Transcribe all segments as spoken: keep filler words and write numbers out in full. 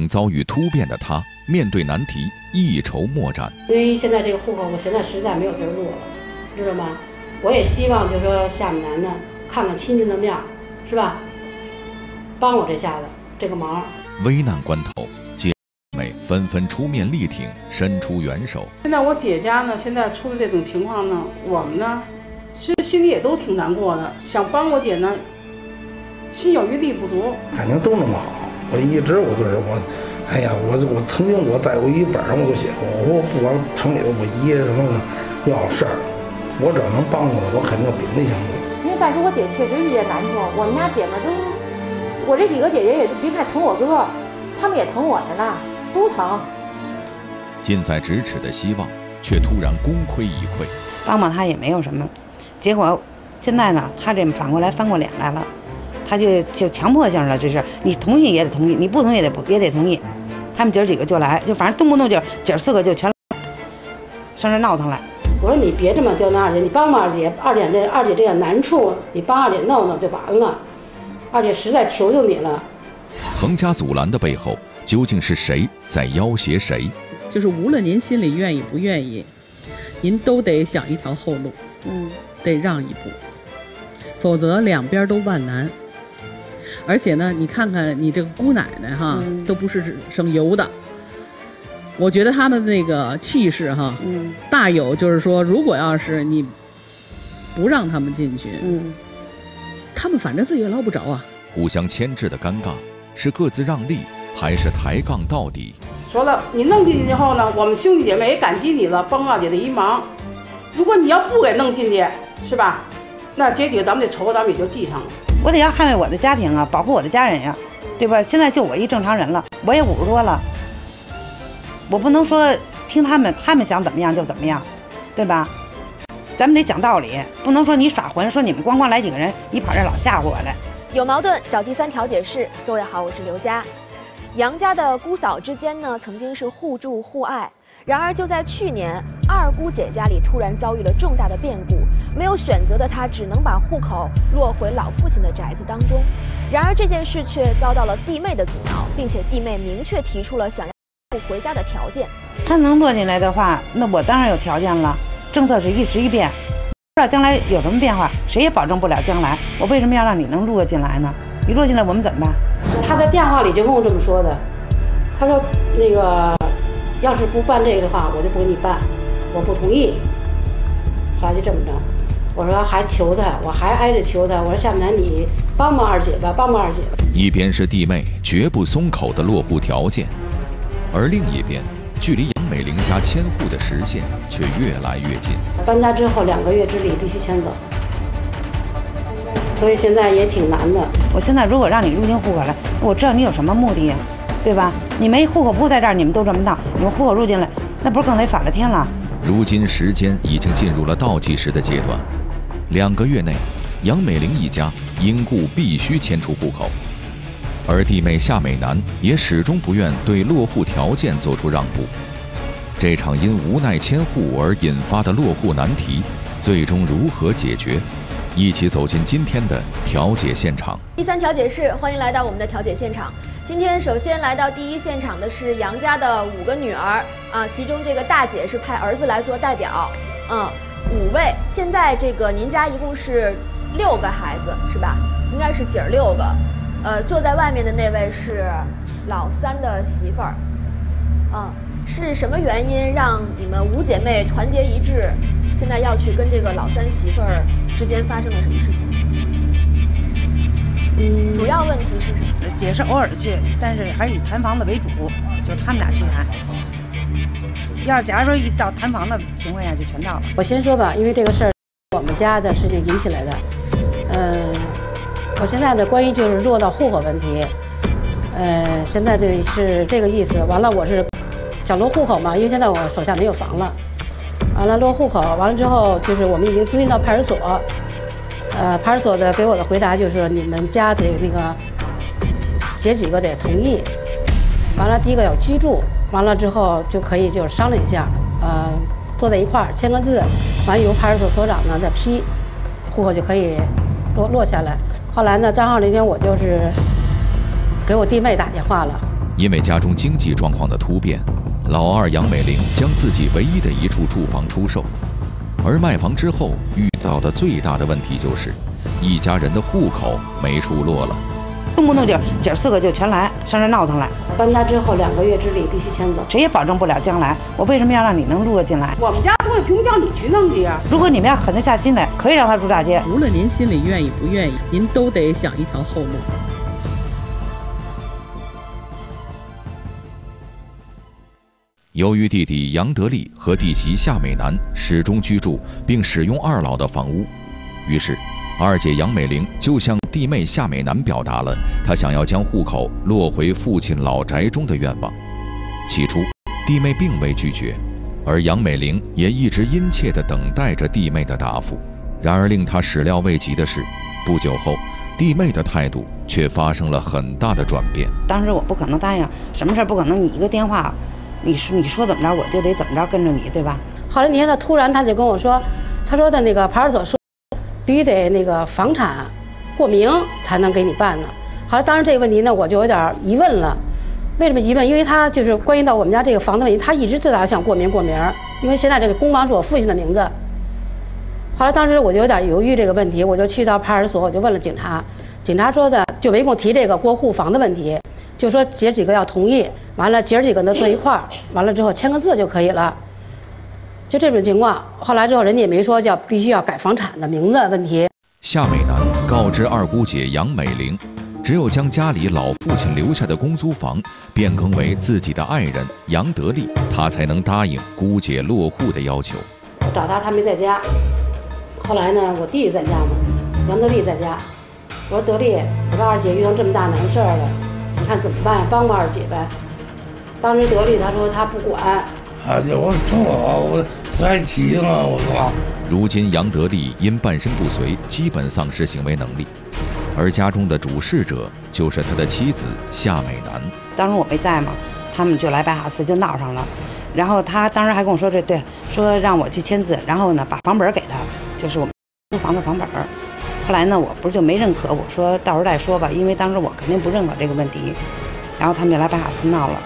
正遭遇突变的他，面对难题一筹莫展。 因为现在这个户口，我现在实在没有地儿落了，知道吗？我也希望就是说夏美兰呢，看看亲戚的面，是吧？帮我这下子这个忙。 危难关头，姐妹纷纷出面力挺，伸出援手。 现在我姐家呢，现在出的这种情况呢，我们呢，其实心里也都挺难过的，想帮我姐呢，心有余力不足。 感情都那么好，我一直我就是我，哎呀，我我曾经我在我一本上我就写过，我说不管城里头我爷什么要事儿，我只要能帮助他，我肯定鼎力相助。 因为当时我姐确实有点难受，我们家姐妹都，我这几个姐姐也别看疼我哥，她们也疼我着呢，都疼。 近在咫尺的希望，却突然功亏一篑。 帮帮他也没有什么，结果现在呢，他这反过来翻过脸来了，他就就强迫性的，这是你同意也得同意，你不同意也得也得同意。他们姐儿几个就来，就反正动不动就姐儿四个就全上这闹腾来。 我说你别这么刁难二姐，你帮帮二姐，二姐这二姐这点难处，你帮二姐弄弄就完了。二姐实在求求你了。 横加阻拦的背后，究竟是谁在要挟谁？ 就是无论您心里愿意不愿意，您都得想一条后路， 嗯， 得让一步，否则两边都万难。而且呢，你看看你这个姑奶奶哈，嗯、都不是省油的。我觉得他们那个气势哈， 嗯， 大有就是说，如果要是你不让他们进去， 嗯， 他们反正自己也捞不着啊。 互相牵制的尴尬，是各自让利，还是抬杠到底？ 说了，你弄进去之后呢，我们兄弟姐妹也感激你了，帮二姐的一忙。如果你要不给弄进去，是吧？那这几个咱们的仇咱们也就记上了。 我得要捍卫我的家庭啊，保护我的家人呀、啊，对吧？现在就我一正常人了，我也五十多了，我不能说听他们，他们想怎么样就怎么样，对吧？咱们得讲道理，不能说你耍混，说你们光光来几个人，你跑这老吓唬我来。 有矛盾找第三调解室。各位好，我是刘佳。杨家的姑嫂之间呢，曾经是互助互爱。然而就在去年，二姑姐家里突然遭遇了重大的变故，没有选择的她只能把户口落回老父亲的宅子当中。然而这件事却遭到了弟妹的阻挠，并且弟妹明确提出了想要回家的条件。 他能落进来的话，那我当然有条件了。政策是一时一变，不知道将来有什么变化，谁也保证不了将来。我为什么要让你能落进来呢？你落进来我们怎么办？ 他在电话里就跟我这么说的，他说那个要是不办这个的话，我就不给你办，我不同意。后来就这么着，我说还求他，我还挨着求他，我说夏美兰你帮帮二姐吧，帮帮二姐吧。 一边是弟妹绝不松口的落户条件，而另一边距离杨美玲家迁户的实现却越来越近。 搬家之后两个月之内必须迁走，所以现在也挺难的。 我现在如果让你入进户口来，我知道你有什么目的呀，对吧？你没户口不在这儿，你们都这么闹，你们户口入进来，那不是更得反了天了？ 如今时间已经进入了倒计时的阶段，两个月内，杨美玲一家因故必须迁出户口，而弟妹夏美兰也始终不愿对落户条件做出让步。这场因无奈迁户而引发的落户难题，最终如何解决？一起走进今天的调解现场。 第三调解室，欢迎来到我们的调解现场。今天首先来到第一现场的是杨家的五个女儿啊，其中这个大姐是派儿子来做代表，嗯，五位。现在这个您家一共是六个孩子是吧？应该是姐儿六个。呃，坐在外面的那位是老三的媳妇儿，嗯，是什么原因让你们五姐妹团结一致？现在要去跟这个老三媳妇儿之间发生了什么事情？嗯，主要问题是什么？ 姐是偶尔去，但是还是以谈房子为主，就是他们俩去谈。要是假如说一到谈房的情况下，就全到了。 我先说吧，因为这个事儿我们家的事情引起来的。嗯，我现在的关于就是落到户口问题，呃，现在这是这个意思。完了，我是想落户口嘛，因为现在我手下没有房了。完了落户口，完了之后就是我们已经咨询到派出所，呃，派出所的给我的回答就是你们家得那个姐几个得同意。完了第一个要居住，完了之后就可以就是商量一下，呃，坐在一块儿签个字，完了由派出所所长呢再批，户口就可以落落下来。后来呢，正好那天我就是给我弟妹打电话了， 因为家中经济状况的突变，老二杨美玲将自己唯一的一处住房出售。而卖房之后遇到的最大的问题就是，一家人的户口没处落了。 动不动就姐儿四个就全来上这闹腾来。 搬家之后两个月之内必须迁走， 谁也保证不了将来。我为什么要让你能住进来？ 我们家东西凭叫你去弄的呀。 如果你们要狠得下心来，可以让他住大街。 无论您心里愿意不愿意，您都得想一条后路。 由于弟弟杨德利和弟媳夏美楠始终居住并使用二老的房屋，于是二姐杨美玲就向弟妹夏美楠表达了她想要将户口落回父亲老宅中的愿望。起初，弟妹并未拒绝，而杨美玲也一直殷切地等待着弟妹的答复。然而令她始料未及的是，不久后，弟妹的态度却发生了很大的转变。 当时我不可能答应，什么事不可能你一个电话。你说你说怎么着，我就得怎么着跟着你，对吧？ 后来那天他突然他就跟我说，他说的那个派出所说必须得那个房产过名才能给你办呢。后来当时这个问题呢，我就有点疑问了。为什么疑问？因为他就是关于到我们家这个房子问题，他一直最早想过名过名，因为现在这个公房是我父亲的名字。后来当时我就有点犹豫这个问题，我就去到派出所，我就问了警察，警察说的就没跟我提这个过户房的问题。就说姐几个要同意，完了姐几个呢坐一块儿，完了之后签个字就可以了，就这种情况。后来之后人家也没说叫必须要改房产的名字问题。 夏美楠告知二姑姐杨美玲，只有将家里老父亲留下的公租房变更为自己的爱人杨德利，她才能答应姑姐落户的要求。 我找他，他没在家。后来呢，我弟弟在家嘛，杨德利在家。我说德利，我说二姐遇到这么大难事儿了。你看怎么办？帮帮二姐呗。当时德利他说他不管。 二姐，我说我再急了，我说。 如今杨德利因半身不遂，基本丧失行为能力，而家中的主事者就是他的妻子夏美楠。 当时我没在嘛，他们就来白塔寺就闹上了，然后他当时还跟我说这对，说让我去签字，然后呢把房本给他，就是我们租房的房本。后来呢，我不是就没认可，我说到时候再说吧，因为当时我肯定不认可这个问题。然后他们就来白塔寺闹了。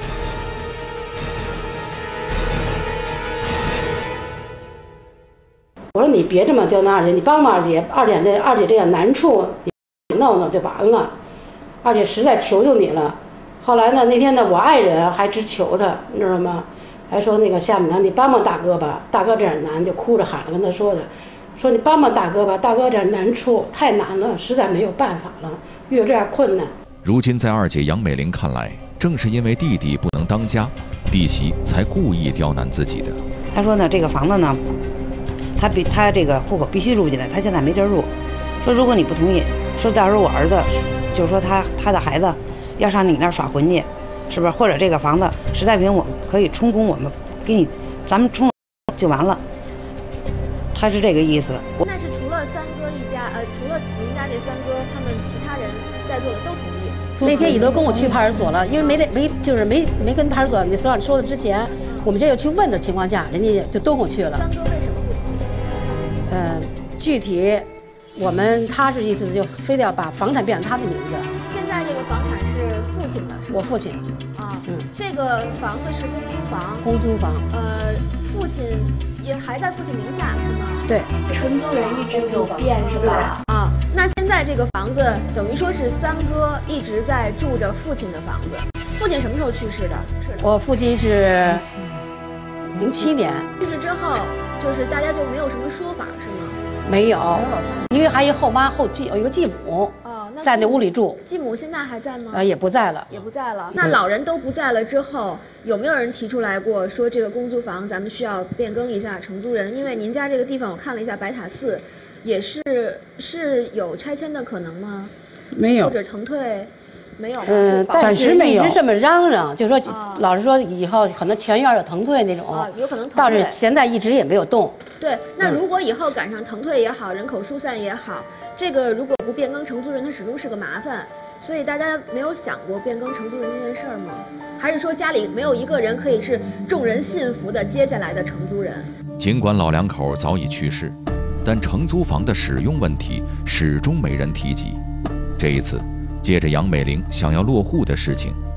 我说你别这么刁难二姐，你帮帮二姐，二姐这二姐这点难处，你弄弄就完了。二姐实在求求你了。后来呢，那天呢，我爱人还直求他，你知道吗？还说那个夏美楠，你帮帮大哥吧，大哥这点难，就哭着喊着跟他说的。说你帮帮大哥吧，大哥这难处太难了，实在没有办法了，遇到这样困难。 如今在二姐杨美玲看来，正是因为弟弟不能当家，弟媳才故意刁难自己的。 他说呢，这个房子呢，他必他这个户口必须入进来，他现在没地儿入。说如果你不同意，说到时候我儿子，就是说他他的孩子要上你那儿耍混去，是不是？或者这个房子实在不行，我们可以充公，我们给你，咱们充就完了。他是这个意思。 那是除了三哥一家，呃，除了您家这三哥，他们其他人在座的都同意。 那天也都跟我去派出所了，因为没得没就是没没跟派出所你所长说的之前，我们这个去问的情况下，人家就都跟我去了。 三哥为什么不同意？ 呃，具体我们他是意思就非得要把房产变成他的名字。 现在这个房产是父亲的，是我父亲。 啊， 嗯， 这个房子是公租房。 公租房。 呃，父亲也还在父亲名下是吗？ 对， 承租人一直没有变是吧？ 啊，那现在这个房子等于说是三哥一直在住着父亲的房子。父亲什么时候去世的？ 我父亲是零七年。 去世之后，就是大家就没有什么说法是吗？ 没有，因为还有后妈后继有一个继母。 哦，那在那屋里住。 继母现在还在吗？ 呃，也不在了。 也不在了。那老人都不在了之后，有没有人提出来过说这个公租房咱们需要变更一下承租人？因为您家这个地方我看了一下白塔寺，也是是有拆迁的可能吗？ 没有。 或者腾退？没有。 嗯，暂时没有。一直这么嚷嚷，就说啊老实说以后可能全院有腾退那种。 啊，有可能腾退。 倒是现在一直也没有动。 对，那如果以后赶上腾退也好，人口疏散也好，这个如果不变更承租人，它始终是个麻烦。所以大家没有想过变更承租人这件事儿吗？还是说家里没有一个人可以是众人信服的接下来的承租人？ 尽管老两口早已去世，但承租房的使用问题始终没人提及。这一次，借着杨美玲想要落户的事情，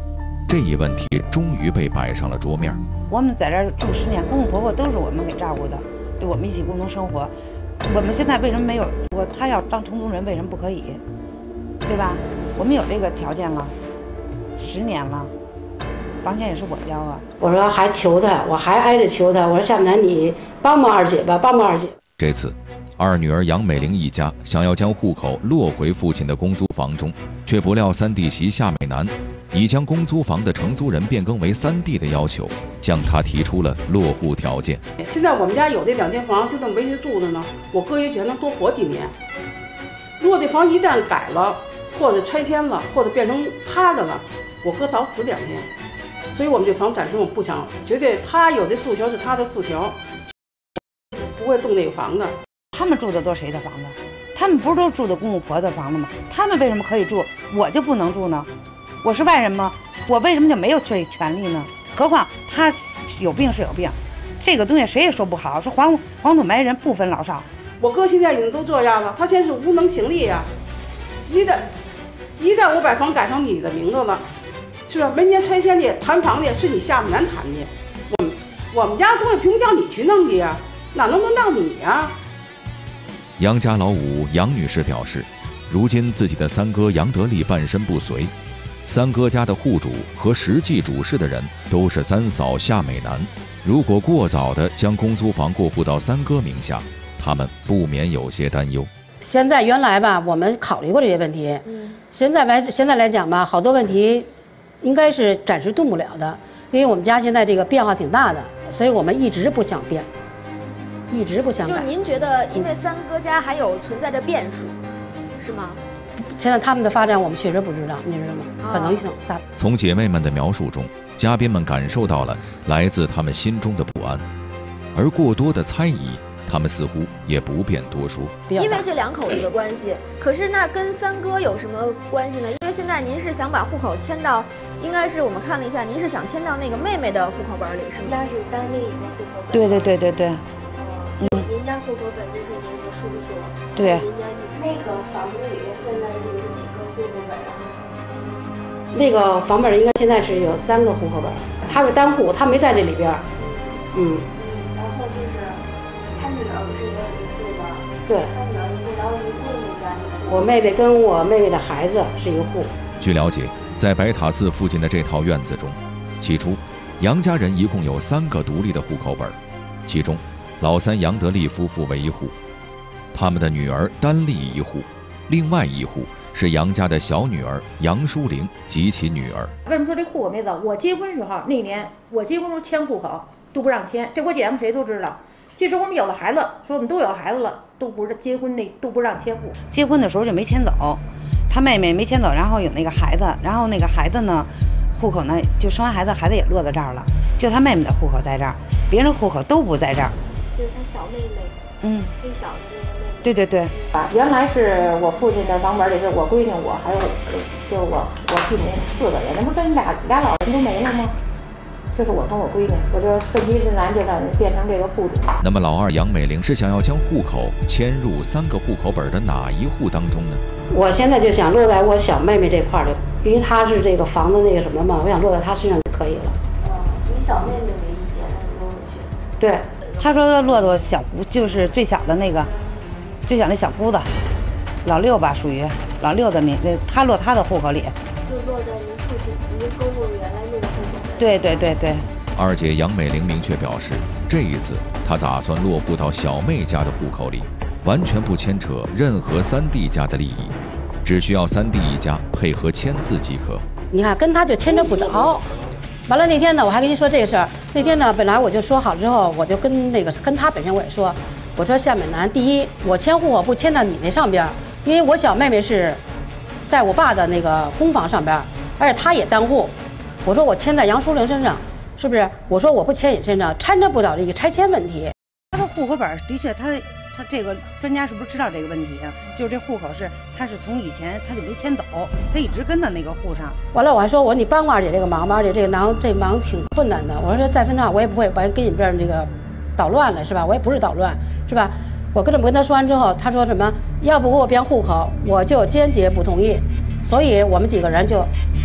这一问题终于被摆上了桌面。 我们在这儿住十年，公公婆婆都是我们给照顾的，对我们一起共同生活。我们现在为什么没有说他要当城中人，为什么不可以？对吧？我们有这个条件了，十年了，房钱也是我交啊。 我说还求他，我还挨着求他。我说夏美兰，你帮帮二姐吧，帮帮二姐。 这次，二女儿杨美玲一家想要将户口落回父亲的公租房中，却不料三弟媳夏美兰已将公租房的承租人变更为三弟的要求，向他提出了落户条件。 现在我们家有这两间房就这么维持住着呢，我哥也觉得能多活几年。如果这房一旦改了，或者拆迁了，或者变成他的了，我哥早死两天。所以我们这房暂时我们不想，绝对他有这诉求是他的诉求，不会动这个房子。 他们住的都是谁的房子？他们不是都住的公公婆的房子吗？他们为什么可以住，我就不能住呢？我是外人吗？我为什么就没有这权利呢？何况他有病是有病，这个东西谁也说不好，说黄黄土埋人不分老少。 我哥现在已经都这样了，他现在是无能行力呀、啊。一旦一旦我把房改成你的名字了，是吧？明年拆迁的谈房的是你夏美兰谈的，我们我们家东西凭叫你去弄的呀，哪能轮到你呀？ 杨家老五杨女士表示，如今自己的三哥杨德利半身不遂，三哥家的户主和实际主事的人都是三嫂夏美兰。如果过早的将公租房过户到三哥名下，他们不免有些担忧。 现在原来吧，我们考虑过这些问题。嗯。现在来现在来讲吧，好多问题应该是暂时动不了的，因为我们家现在这个变化挺大的，所以我们一直不想变，一直不想改。 就是您觉得，因为三哥家还有存在着变数，是吗？ 现在他们的发展我们确实不知道，你知道吗？可能性大。 从姐妹们的描述中，嘉宾们感受到了来自他们心中的不安，而过多的猜疑，他们似乎也不便多说。 因为这两口子的关系，可是那跟三哥有什么关系呢？因为现在您是想把户口迁到，应该是我们看了一下，您是想迁到那个妹妹的户口本里，是吗？ 那是单位的户口本。 对对对对对。 嗯，就您家户口本就是您的叔叔。 对。 您家那个房子里面现在有几个户口本啊？ 那个房本应该现在是有三个户口本，他是单户，他没在这里边。嗯。 然后就是他女儿不是也有一户吗？ 对。 他女儿一户，然后您妹妹家一户。 我妹妹跟我妹妹的孩子是一个户。 据了解，在白塔寺附近的这套院子中，起初杨家人一共有三个独立的户口本，其中老三杨德利夫妇为一户，他们的女儿单立一户，另外一户是杨家的小女儿杨淑玲及其女儿。 为什么说这户口没走？我结婚时候那年，我结婚时候迁户口都不让迁，这我姐姐们谁都知道。其实我们有了孩子，说我们都有孩子了，都不是结婚那都不让迁户。 结婚的时候就没迁走，他妹妹没迁走，然后有那个孩子，然后那个孩子呢，户口呢就生完孩子，孩子也落在这儿了，就他妹妹的户口在这儿，别人户口都不在这儿。 就是他小妹妹， 嗯， 最小的那个妹妹。 对对对。 啊，原来是我父亲的房本里是我闺女，我还有就是我我父母四个人，那不真俩俩老人都没了吗？就是我跟我闺女，我就顺其自然就让变成这个户主。 那么老二杨美玲是想要将户口迁入三个户口本的哪一户当中呢？ 我现在就想落在我小妹妹这块儿里，因为她是这个房子那个什么嘛，我想落在她身上就可以了。 嗯，你小妹妹没意见，那你跟我去。 对， 他说落到小姑，就是最小的那个，最小那小姑子，老六吧，属于老六的名，他落他的户口里。 就落在您父亲您公公原来那个户口本。 对对对对。 二姐杨美玲明确表示，这一次她打算落户到小妹家的户口里，完全不牵扯任何三弟家的利益，只需要三弟一家配合签字即可。 你看，跟他就牵扯不着。完了那天呢，我还跟您说这个事儿。那天呢，本来我就说好之后，我就跟那个跟他本身我也说，我说夏美兰，第一，我迁户口不迁到你那上边，因为我小妹妹是在我爸的那个公房上边，而且她也单户。我说我迁在杨淑玲身上，是不是？我说我不迁你身上，掺着不了这个拆迁问题。 他的户口本的确，他他这个专家是不是知道这个问题啊？就是这户口是他是从以前他就没迁走，他一直跟到那个户上。 完了我还说，我说你帮过二姐这个忙吧，二姐这个忙这忙挺困难的。我说再分的话，我也不会完给你这儿这个捣乱了，是吧？我也不是捣乱，是吧？我跟这么跟他说完之后，他说什么？要不给我变户口，我就坚决不同意。所以我们几个人就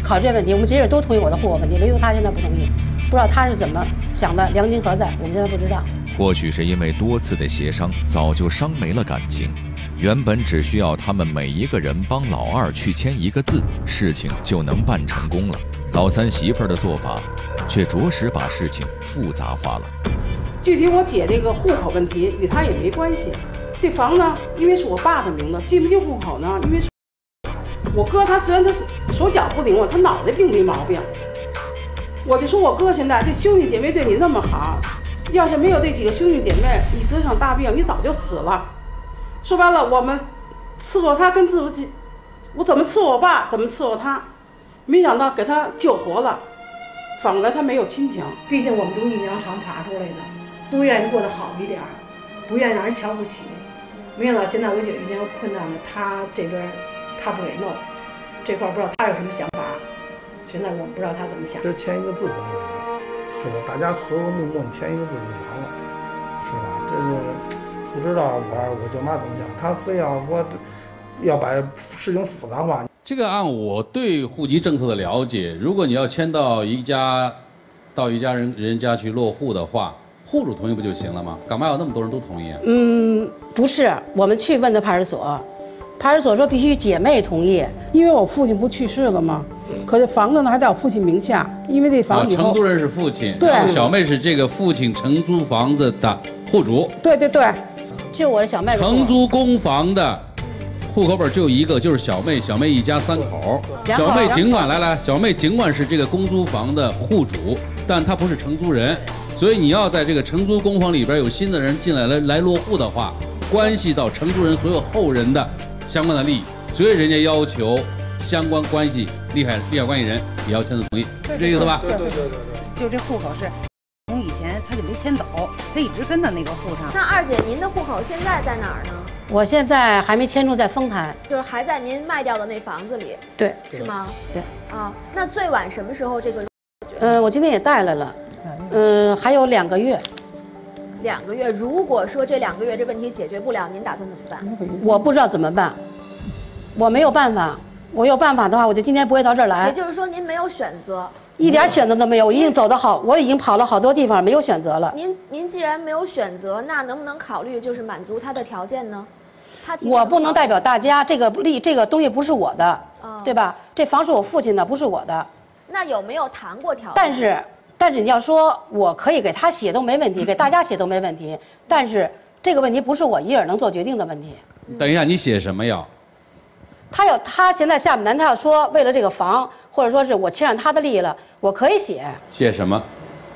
考虑这问题，我们姐姐都同意我的户口问题，唯独他现在不同意，不知道他是怎么想的，良心何在，我们现在不知道。 或许是因为多次的协商，早就伤没了感情。原本只需要他们每一个人帮老二去签一个字，事情就能办成功了。老三媳妇儿的做法，却着实把事情复杂化了。 具体我姐这个户口问题与他也没关系。这房呢，因为是我爸的名字，进不进户口呢？因为我哥他虽然他手脚不灵活，他脑袋并没毛病。我就说我哥现在这兄弟姐妹对你那么好，要是没有这几个兄弟姐妹，你得上大病，你早就死了。说白了，我们伺候他跟自己，我怎么伺候我爸，怎么伺候他，没想到给他救活了，反过来他没有亲情。 毕竟我们从阴阳场爬出来的，都愿意过得好一点，不愿意让人瞧不起。没想到现在我姐遇见困难了，他这边他不给弄，这块不知道他有什么想法。现在我们不知道他怎么想。 这签一个字都没有，是吧？大家和和睦睦，你签一个字就完了，是吧？这个不知道我我舅妈怎么想，他非要我要把事情复杂化。 这个按我对户籍政策的了解，如果你要迁到一家到一家人人家去落户的话，户主同意不就行了吗？干嘛要那么多人都同意啊？ 嗯，不是，我们去问的派出所，派出所说必须姐妹同意， 因为我父亲不去世了吗？可是房子呢还在我父亲名下，因为这房子以后、 啊、承租人是父亲， 对， 然后小妹是这个父亲承租房子的户主。 对对对， 就我的小妹。 承租公房的户口本就一个，就是小妹，小妹一家三口。小妹尽管来来，小妹尽管是这个公租房的户主，但她不是承租人，所以你要在这个承租公房里边有新的人进来来来落户的话，关系到承租人所有后人的相关的利益，所以人家要求相关关系利害利害关系人也要签字同意，是这意思吧？ 对对对对对。 就这户口是从以前他就没迁走，他一直跟在那个户上。 那二姐，您的户口现在在哪儿呢？ 我现在还没迁出，在丰台， 就是还在您卖掉的那房子里。 对， 是吗？ 对。 啊，那最晚什么时候这个？ 呃，我今天也带来了，嗯、呃，还有两个月。 两个月，如果说这两个月这问题解决不了，您打算怎么办？ 我不知道怎么办，我没有办法。我有办法的话，我就今天不会到这儿来。 也就是说，您没有选择， 一点选择都没有。我已经走得好，我已经跑了好多地方，没有选择了。 您您既然没有选择，那能不能考虑就是满足他的条件呢？他我不能代表大家，这个利这个东西不是我的， 哦、 对吧？这房是我父亲的，不是我的。 那有没有谈过条件？ 但是但是你要说我可以给他写都没问题，给大家写都没问题。但是这个问题不是我一人能做决定的问题。 等一下，你写什么呀？ 他要他现在下面南他要说为了这个房，或者说是我侵占他的利益了，我可以写。 写什么？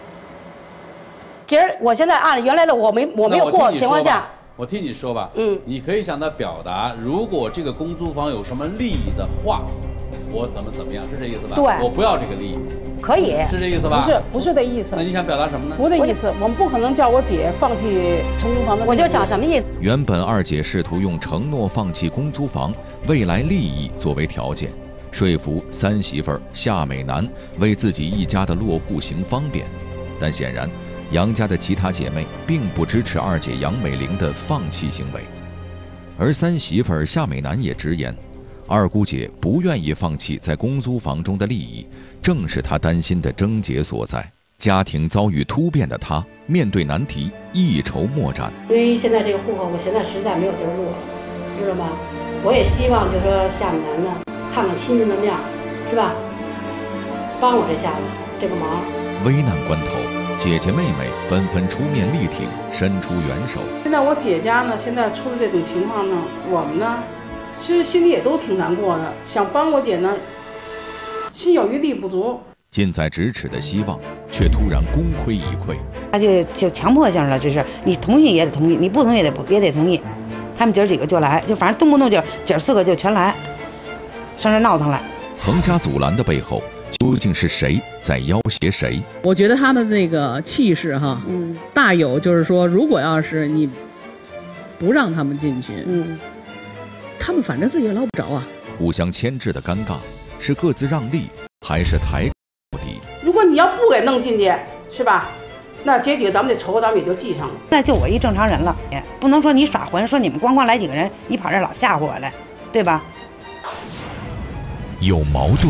今儿我现在按原来的我没我没有过情况下， 我听你说吧， 嗯， 你可以向他表达，如果这个公租房有什么利益的话，我怎么怎么样，是这意思吧？ 对， 我不要这个利益。 可以， 是这意思吧？ 不是，不是这意思。 那你想表达什么呢？ 不是这意思，我们不可能叫我姐放弃承租房的。 我就想什么意思？ 原本二姐试图用承诺放弃公租房、未来利益作为条件，说服三媳妇儿夏美楠为自己一家的落户行方便，但显然杨家的其他姐妹并不支持二姐杨美玲的放弃行为，而三媳妇儿夏美楠也直言，二姑姐不愿意放弃在公租房中的利益，正是她担心的症结所在。家庭遭遇突变的她，面对难题一筹莫展。 因为现在这个户口，我现在实在没有地儿落了，知道吗？我也希望就说夏美楠呢，看看亲人的面，是吧？帮我这下子这个忙。 危难关头，姐姐妹妹纷纷出面力挺，伸出援手。 现在我姐家呢，现在出了这种情况呢，我们呢，其实心里也都挺难过的，想帮我姐呢，心有余力不足。 近在咫尺的希望，却突然功亏一篑。 他就就强迫性了，这是你同意也得同意，你不同意也得也得同意。他们姐儿几个就来，就反正动不动就姐儿四个就全来，上这闹腾来。 横加阻拦的背后，究竟是谁在要挟谁？ 我觉得他们那个气势哈， 嗯， 大有就是说，如果要是你不让他们进去， 嗯， 他们反正自己也捞不着啊。 互相牵制的尴尬，是各自让利，还是抬到底？ 如果你要不给弄进去，是吧？那结局咱们这仇咱们也就记上了。 那就我一正常人了，也不能说你耍混，说你们咣咣来几个人，你跑这老吓唬我来，对吧？ 有矛盾，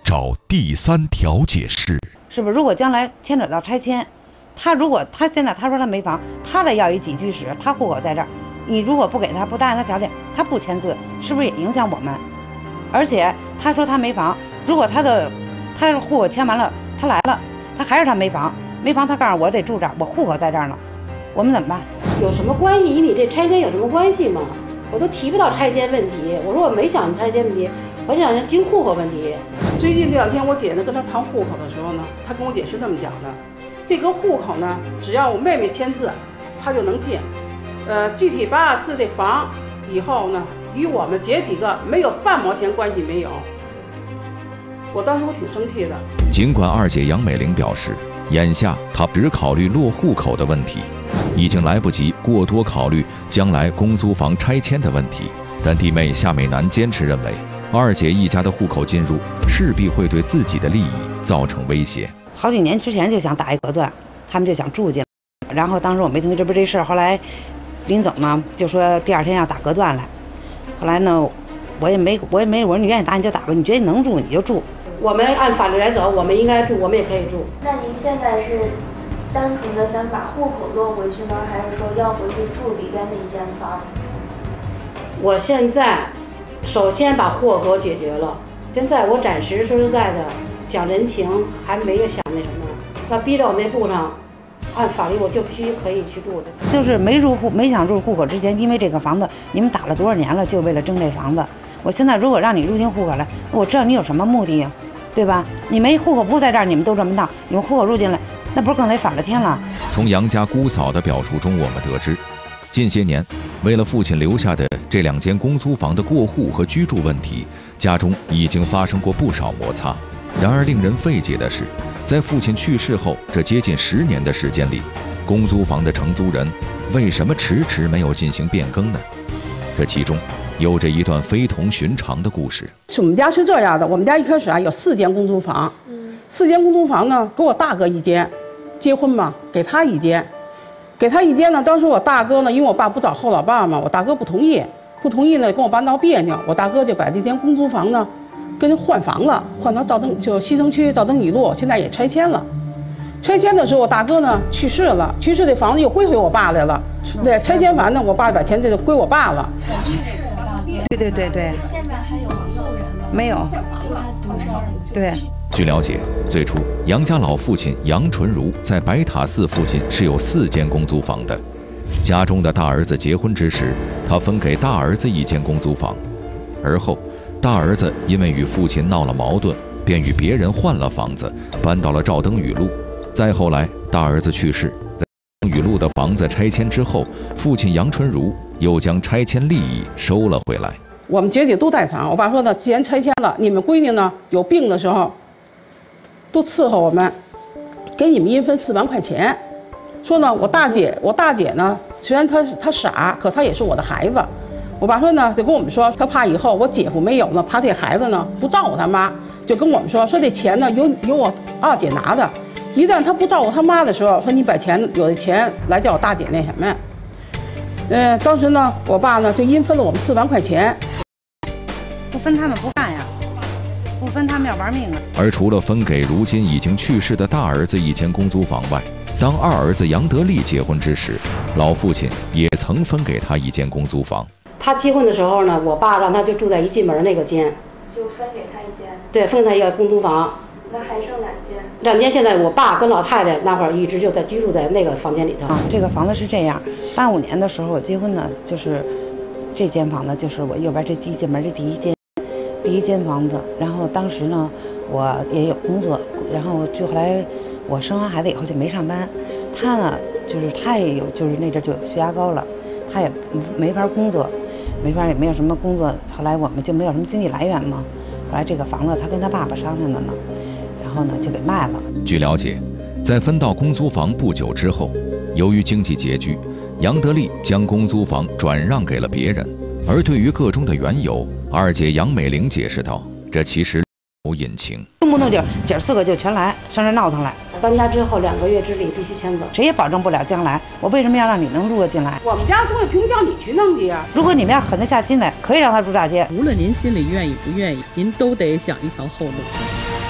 找第三调解室。 是不是？如果将来牵扯到拆迁，他如果他现在他说他没房，他再要一几居室，他户口在这儿，你如果不给他，不答应他条件，他不签字，是不是也影响我们？而且他说他没房，如果他的他的户口签完了，他来了，他还是他没房，没房他告诉我得住这儿，我户口在这儿呢，我们怎么办？ 有什么关系？与你这拆迁有什么关系吗？我都提不到拆迁问题，我说我没想拆迁问题，我想着进户口问题。 最近这两天我姐呢跟她谈户口的时候呢，她跟我姐是这么讲的，这个户口呢，只要我妹妹签字，她就能进。呃，具体八二次的房以后呢，与我们姐几个没有半毛钱关系没有。我当时我挺生气的。 尽管二姐杨美玲表示，眼下她只考虑落户口的问题，已经来不及过多考虑将来公租房拆迁的问题，但弟妹夏美楠坚持认为，二姐一家的户口进入势必会对自己的利益造成威胁。 好几年之前就想打一隔断，他们就想住进来，然后当时我没同意这不这事儿，后来林总呢就说第二天要打隔断来，后来呢我也没我也没我说你愿意打你就打吧，你觉得你能住你就住。 我们按法律来走，我们应该住，我们也可以住。 那您现在是单纯的想把户口落回去呢，还是说要回去住里边的一间房？ 我现在首先把户口解决了，现在我暂时说实在的讲人情，还没有想那什么。那逼到我那步上，按法律我就必须可以去住的。 就是没入户没想入户口之前，因为这个房子你们打了多少年了，就为了争这房子。我现在如果让你入进户口来，我知道你有什么目的呀？对吧？你没户口不在这儿，你们都这么闹，你们户口入进来，那不是更得反了天了？ 从杨家姑嫂的表述中，我们得知，近些年为了父亲留下的这两间公租房的过户和居住问题，家中已经发生过不少摩擦。然而令人费解的是，在父亲去世后这接近十年的时间里，公租房的承租人为什么迟迟没有进行变更呢？这其中有着一段非同寻常的故事。 我们家是这样的，我们家一开始啊有四间公租房，嗯，四间公租房呢，给我大哥一间，结婚嘛，给他一间，给他一间呢。当时我大哥呢，因为我爸不找后老伴嘛，我大哥不同意，不同意呢，跟我爸闹别扭，我大哥就把这间公租房呢，跟人换房了，换到赵登就西城区赵登禹路，现在也拆迁了。拆迁的时候，我大哥呢去世了，去世的房子又归回我爸来了。对，拆迁完呢，我爸把钱这就归我爸了。 去世了。 对对对对。 现在还有后人吗？ 没有。 就他独生人。 对。 据了解，最初杨家老父亲杨纯如在白塔寺附近是有四间公租房的。家中的大儿子结婚之时，他分给大儿子一间公租房，而后大儿子因为与父亲闹了矛盾，便与别人换了房子，搬到了赵登禹路。再后来，大儿子去世，在赵登禹路的房子拆迁之后，父亲杨纯如又将拆迁利益收了回来。 我们姐姐都在场，我爸说呢，既然拆迁了，你们闺女呢有病的时候，都伺候我们，给你们一人分四万块钱。说呢，我大姐，我大姐呢，虽然她她傻，可她也是我的孩子。我爸说呢，就跟我们说，他怕以后我姐夫没有呢，怕这孩子呢不照顾他妈，就跟我们说，说这钱呢由由我二姐拿的，一旦他不照顾他妈的时候，说你把钱有的钱来叫我大姐那什么。嗯、呃，当时呢，我爸呢就阴分了我们四万块钱。 不分他们不干呀，不分他们要玩命啊。 而除了分给如今已经去世的大儿子一间公租房外，当二儿子杨德利结婚之时，老父亲也曾分给他一间公租房。 他结婚的时候呢，我爸让他就住在一进门那个间， 就分给他一间。 对，分给他一个公租房。 那还剩两间。 两间现在我爸跟老太太那会儿一直就在居住在那个房间里头。 啊，这个房子是这样，八五年的时候我结婚呢，就是这间房子就是我右边这一进门这第一间，第一间房子。然后当时呢，我也有工作，然后就后来我生完孩子以后就没上班。他呢，就是他也有，就是那阵就有血压高了，他也没法工作，没法也没有什么工作。后来我们就没有什么经济来源嘛。后来这个房子他跟他爸爸商量的呢，然后呢就给卖了。 据了解，在分到公租房不久之后，由于经济拮据，杨德利将公租房转让给了别人。而对于个中的缘由，二姐杨美玲解释道，这其实有隐情。 动不动就姐儿四个就全来上这闹腾来。 搬家之后两个月之内必须签字， 谁也保证不了将来。我为什么要让你能入得进来？ 我们家东西凭叫你去弄的呀。 如果你们要狠得下心来，可以让他住大街。 无论您心里愿意不愿意，您都得想一条后路。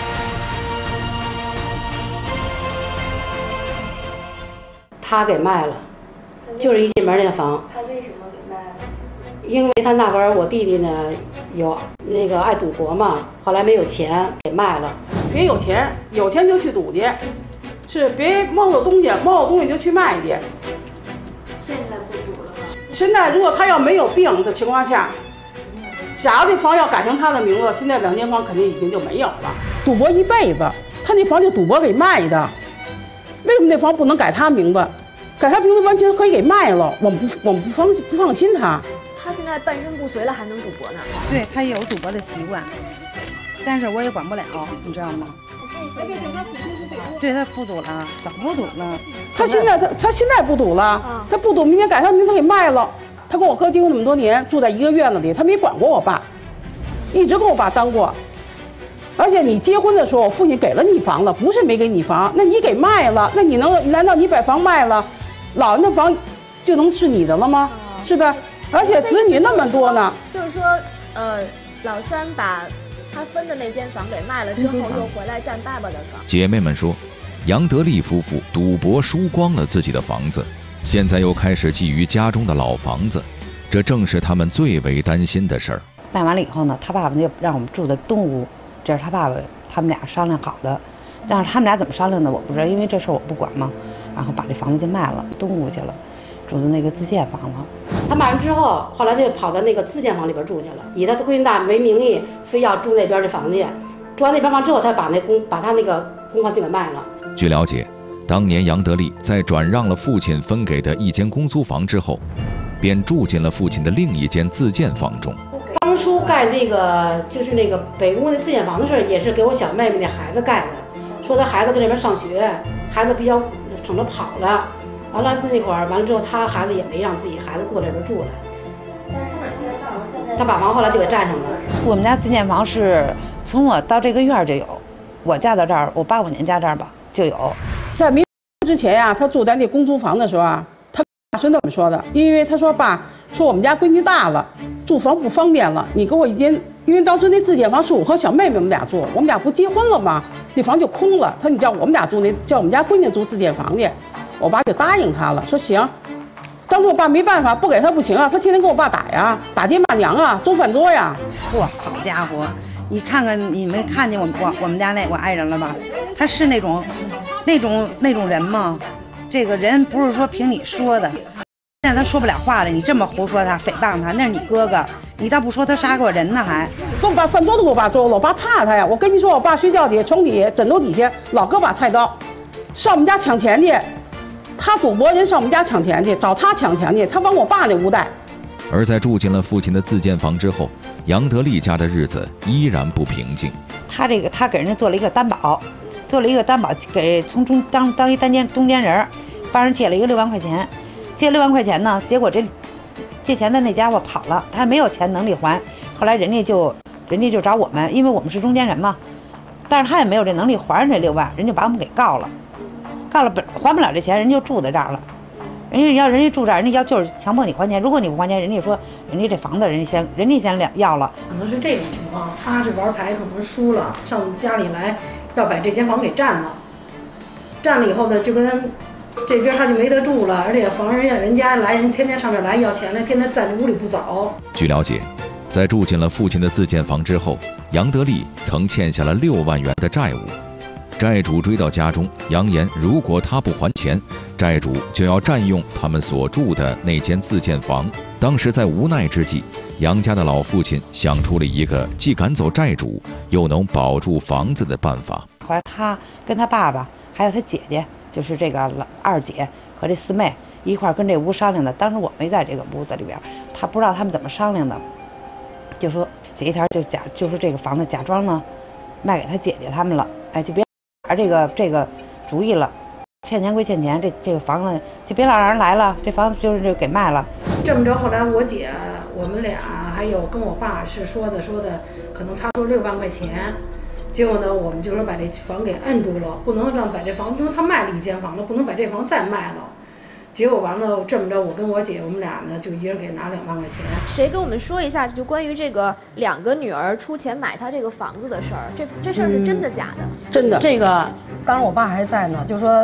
他给卖了，就是一进门那房。 他为什么给卖了？ 因为他那会儿我弟弟呢有那个爱赌博嘛，后来没有钱给卖了。 别有钱，有钱就去赌去，是别摸有东西，摸有东西就去卖去。 现在不赌了吗？ 现在如果他要没有病的情况下，假如这房要改成他的名字，现在两间房肯定已经就没有了。赌博一辈子，他那房就赌博给卖的，为什么那房不能改他名字？改他名字完全可以给卖了，我们不我们不放不放心他。 他现在半身不遂了，还能赌博呢？ 对他也有赌博的习惯，但是我也管不了，你知道吗？对他不赌了，早不赌了。 他现在他他现在不赌了，啊、他不赌，明天改他名字给卖了。他跟我哥结婚那么多年，住在一个院子里，他没管过我爸，一直跟我爸当过。而且你结婚的时候，我父亲给了你房了，不是没给你房，那你给卖了，那你能难道你把房卖了，老人的房就能是你的了吗？啊、是吧？而且子女那么多呢。 就是说，呃，老三把他分的那间房给卖了之后，又回来占爸爸的房。 姐妹们说，杨德利夫妇赌博输光了自己的房子，现在又开始觊觎家中的老房子，这正是他们最为担心的事儿。 卖完了以后呢，他爸爸就让我们住的东屋，这是他爸爸他们俩商量好的。但是他们俩怎么商量的我不知道，因为这事我不管嘛。然后把这房子就卖了，东屋去了，住的那个自建房了。 他卖完之后，后来他就跑到那个自建房里边住去了，以他闺女大为名义，非要住那边的房去。住完那边房之后，他把那公把他那个公房就给卖了。 据了解，当年杨德利在转让了父亲分给的一间公租房之后，便住进了父亲的另一间自建房中。 当初盖那个就是那个北屋那自建房的事儿，也是给我小妹妹那孩子盖的，说他孩子跟那边上学，孩子比较省着跑了。完了那会儿完了之后，他孩子也没让自己孩子过这边住来。他把房后来就给占上了。 我们家自建房是从我到这个院就有，我嫁到这儿，我八五年嫁这儿吧就有。 在民之前呀、啊，他住在那公租房的时候啊，他是这么说的，因为他说爸，说我们家闺女大了，住房不方便了，你给我一间，因为当时那自建房是我和小妹妹我们俩住，我们俩不结婚了吗？那房就空了，他说你叫我们俩住那，叫我们家闺女住自建房去。我爸就答应他了，说行。当时我爸没办法，不给他不行啊，他天天跟我爸打呀，打爹骂娘啊，做饭桌呀。 嚯，好家伙！你看看你们看见我我我们家那我爱人了吧？他是那种，那种那种人吗？这个人不是说凭你说的，现在他说不了话了，你这么胡说他，诽谤他，那是你哥哥，你倒不说他杀过人呢还。 我把饭桌都给我爸做了，我爸怕他呀。我跟你说，我爸睡觉底下、床底下、枕头底下老搁把菜刀，上我们家抢钱去。他赌博人上我们家抢钱去，找他抢钱去，他往我爸那屋带。 而在住进了父亲的自建房之后，杨德利家的日子依然不平静。 他这个他给人家做了一个担保，做了一个担保，给从中当当一单间中间人，帮人借了一个六万块钱，借六万块钱呢，结果这借钱的那家伙跑了，他没有钱能力还，后来人家就人家就找我们，因为我们是中间人嘛，但是他也没有这能力还人这六万，人家把我们给告了。告了本还不了这钱，人就住在这儿了。人家要人家住这儿，人家要就是强迫你还钱。如果你不还钱，人家说人家这房子人家先人家先要了。 可能是这种情况，他是玩牌可能输了，上家里来要把这间房给占了。占了以后呢，就跟这边他就没得住了，而且房人家人家来人天天上这来要钱来，天天站在屋里不走。 据了解，在住进了父亲的自建房之后，杨德利曾欠下了六万元的债务。债主追到家中，扬言如果他不还钱，债主就要占用他们所住的那间自建房。当时在无奈之际，杨家的老父亲想出了一个既赶走债主，又能保住房子的办法。 后来他跟他爸爸还有他姐姐，就是这个二姐和这四妹一块跟这屋商量的。当时我没在这个屋子里边，他不知道他们怎么商量的，就说写一条就假就说这个房子假装呢卖给他姐姐他们了，哎，就别玩这个这个主意了，欠钱归欠钱，这这个房子就别老让人来了，这房子就是就给卖了。 这么着，后来我姐我们俩还有跟我爸是说的说的，可能他说六万块钱，结果呢我们就说把这房给摁住了，不能让把这房，因为他卖了一间房了，不能把这房再卖了。结果完了这么着，我跟我姐我们俩呢就一人给拿两万块钱。 谁跟我们说一下，就关于这个两个女儿出钱买他这个房子的事儿？这这事儿是真的假的？ 真的。 这个当然我爸还在呢，就说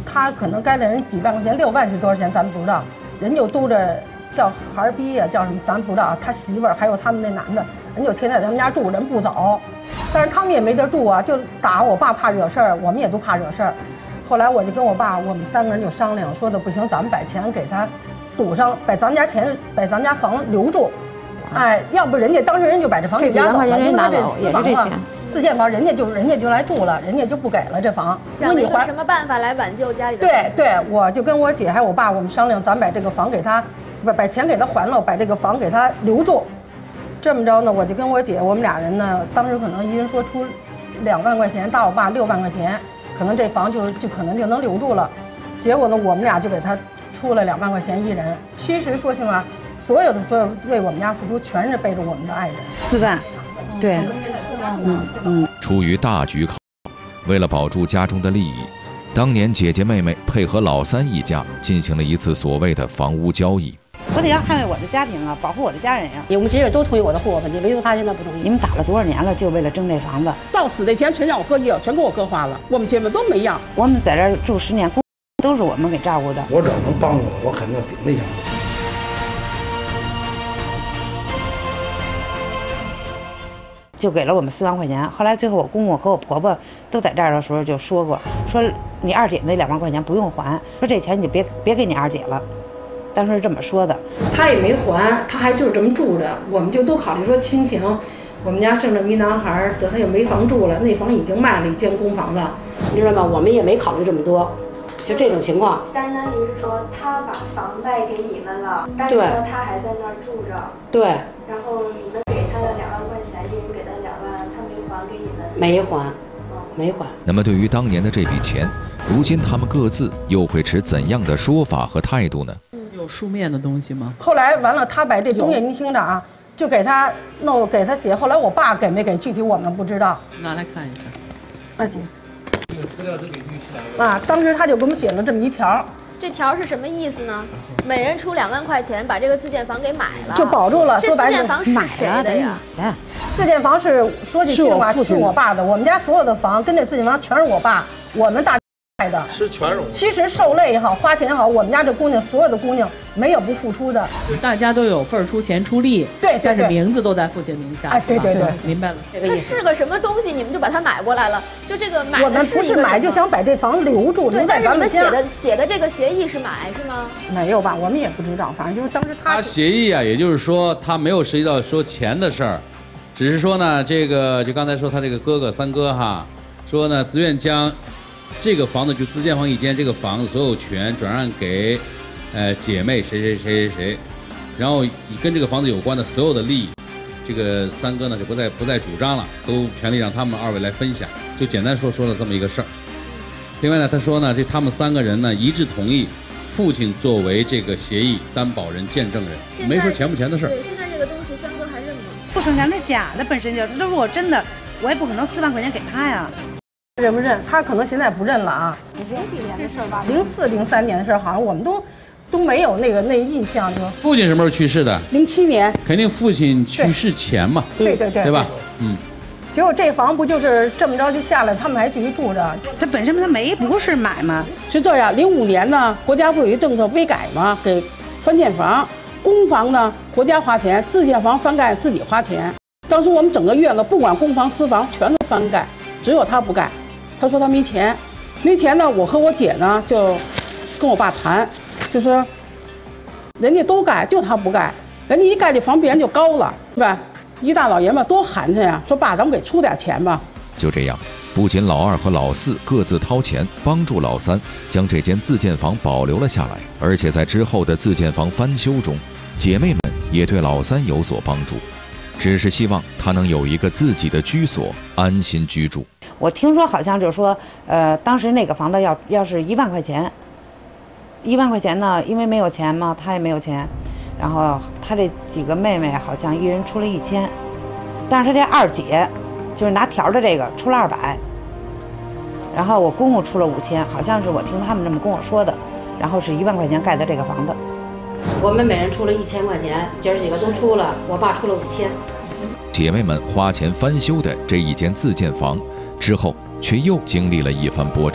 他可能该的人几万块钱，六万是多少钱咱不知道，人就嘟着叫孩儿逼呀，叫什么咱不知道。他媳妇儿还有他们那男的，人就天天在咱们家住，人不走。但是他们也没地住啊，就打我爸怕惹事儿，我们也都怕惹事儿。后来我就跟我爸，我们三个人就商量，说的不行，咱们把钱给他堵上，把咱家钱把咱家房留住。哎，要不人家当时人就把这房给押走了，因为他这私房嘛，自建房，人家就人家就来住了，人家就不给了这房。 想了一个什么办法来挽救家里的？ 对对，我就跟我姐还有我爸，我们商量，咱把这个房给他，不把钱给他还了，把这个房给他留住。这么着呢，我就跟我姐，我们俩人呢，当时可能一人说出两万块钱，大我爸六万块钱，可能这房就就可能就能留住了。结果呢，我们俩就给他出了两万块钱一人。其实说实话，所有的所有为我们家付出，全是背着我们的爱人。 四万，对，嗯嗯。 出于大局考虑，为了保住家中的利益，当年姐姐妹妹配合老三一家进行了一次所谓的房屋交易。 我得要捍卫我的家庭啊，保护我的家人呀、啊。 我们姐姐都同意我的户口问题，唯独他现在不同意。 你们打了多少年了，就为了争这房子？ 到死的钱全让我哥要，全给我哥花了，我们姐妹都没要。 我们在这儿住十年，都是我们给照顾的。 我只要能帮助我，肯定顶那项。 就给了我们四万块钱。后来最后我公公和我婆婆都在这儿的时候就说过，说你二姐那两万块钱不用还，说这钱你就别别给你二姐了。当时是这么说的。 他也没还，他还就是这么住着，我们就都考虑说亲情。我们家生这么一男孩，得他又没房住了，那房已经卖了一间公房了， 你知道吗？我们也没考虑这么多，就这种情况。 相当于是说他把房卖给你们了，但是呢他还在那儿住着。 对。 然后你们给他的两万块钱，一人给他两万，他没还给你们。 没还，没还。 那么对于当年的这笔钱，如今他们各自又会持怎样的说法和态度呢？ 有书面的东西吗？ 后来完了，他把这东西您听着啊，就给他弄给他写。后来我爸给没给，具体我们不知道。 拿来看一下。 二姐。这个资料都给预期了。啊，当时他就给我们写了这么一条。 这条是什么意思呢？每人出两万块钱，把这个自建房给买了， 就保住了。 这自建房是谁的呀？ 自建房是说句实话，是我爸的。我们家所有的房跟这自建房全是我爸，我们大爱的。 是全容。 其实受累也好，花钱也好，我们家这姑娘所有的姑娘没有不付出的。 大家都有份出钱出力， 对， 但是名字都在父亲名下。 哎，对对对， 明白了。 它是个什么东西？你们就把它买过来了？就这个买的我们不是买，就想把这房留住，留在咱们家。但是你们写的写的这个协议是买是吗？ 没有吧，我们也不知道，反正就是当时他。 他协议啊，也就是说他没有涉及到说钱的事儿，只是说呢，这个就刚才说他这个哥哥三哥哈，说呢自愿将这个房子就自建房一间这个房子所有权转让给呃姐妹谁谁谁谁谁，然后跟这个房子有关的所有的利益，这个三哥呢就不再不再主张了，都全力让他们二位来分享，就简单说说了这么一个事儿。另外呢，他说呢，这他们三个人呢一致同意父亲作为这个协议担保人、见证人，没说钱不钱的事儿。 对，现在这个东西三哥还认吗？ 不生钱，那是假的，本身就，那如果真的，我也不可能四万块钱给他呀。 认不认？他可能现在不认了啊。 零几年的事儿吧？ 零四零三年的事儿，好像我们都都没有那个那印象。就父亲什么时候去世的？ 零七年。 肯定父亲去世前嘛。 对对对。 对吧？嗯。 结果这房不就是这么着就下来，他们还继续住着。 这本身他没不是买吗？ 是这样，零五年呢，国家不有一政策微改吗？给翻建房，公房呢国家花钱，自建房翻盖自己花钱。当时我们整个院子不管公房私房全都翻盖，只有他不盖。他说他没钱，没钱呢，我和我姐呢就跟我爸谈，就说人家都盖，就他不盖，人家一盖这房必然就高了，是吧？一大老爷们多寒碜呀，说爸咱们给出点钱吧。 就这样，不仅老二和老四各自掏钱帮助老三将这间自建房保留了下来，而且在之后的自建房翻修中，姐妹们也对老三有所帮助，只是希望他能有一个自己的居所，安心居住。 我听说好像就是说，呃，当时那个房子要要是一万块钱，一万块钱呢，因为没有钱嘛，他也没有钱，然后他这几个妹妹好像一人出了一千，但是他这二姐就是拿条的这个出了二百，然后我公公出了五千，好像是我听他们这么跟我说的，然后是一万块钱盖的这个房子。 我们每人出了一千块钱，姐儿几个都出了，我爸出了五千。 姐妹们花钱翻修的这一间自建房之后，却又经历了一番波折。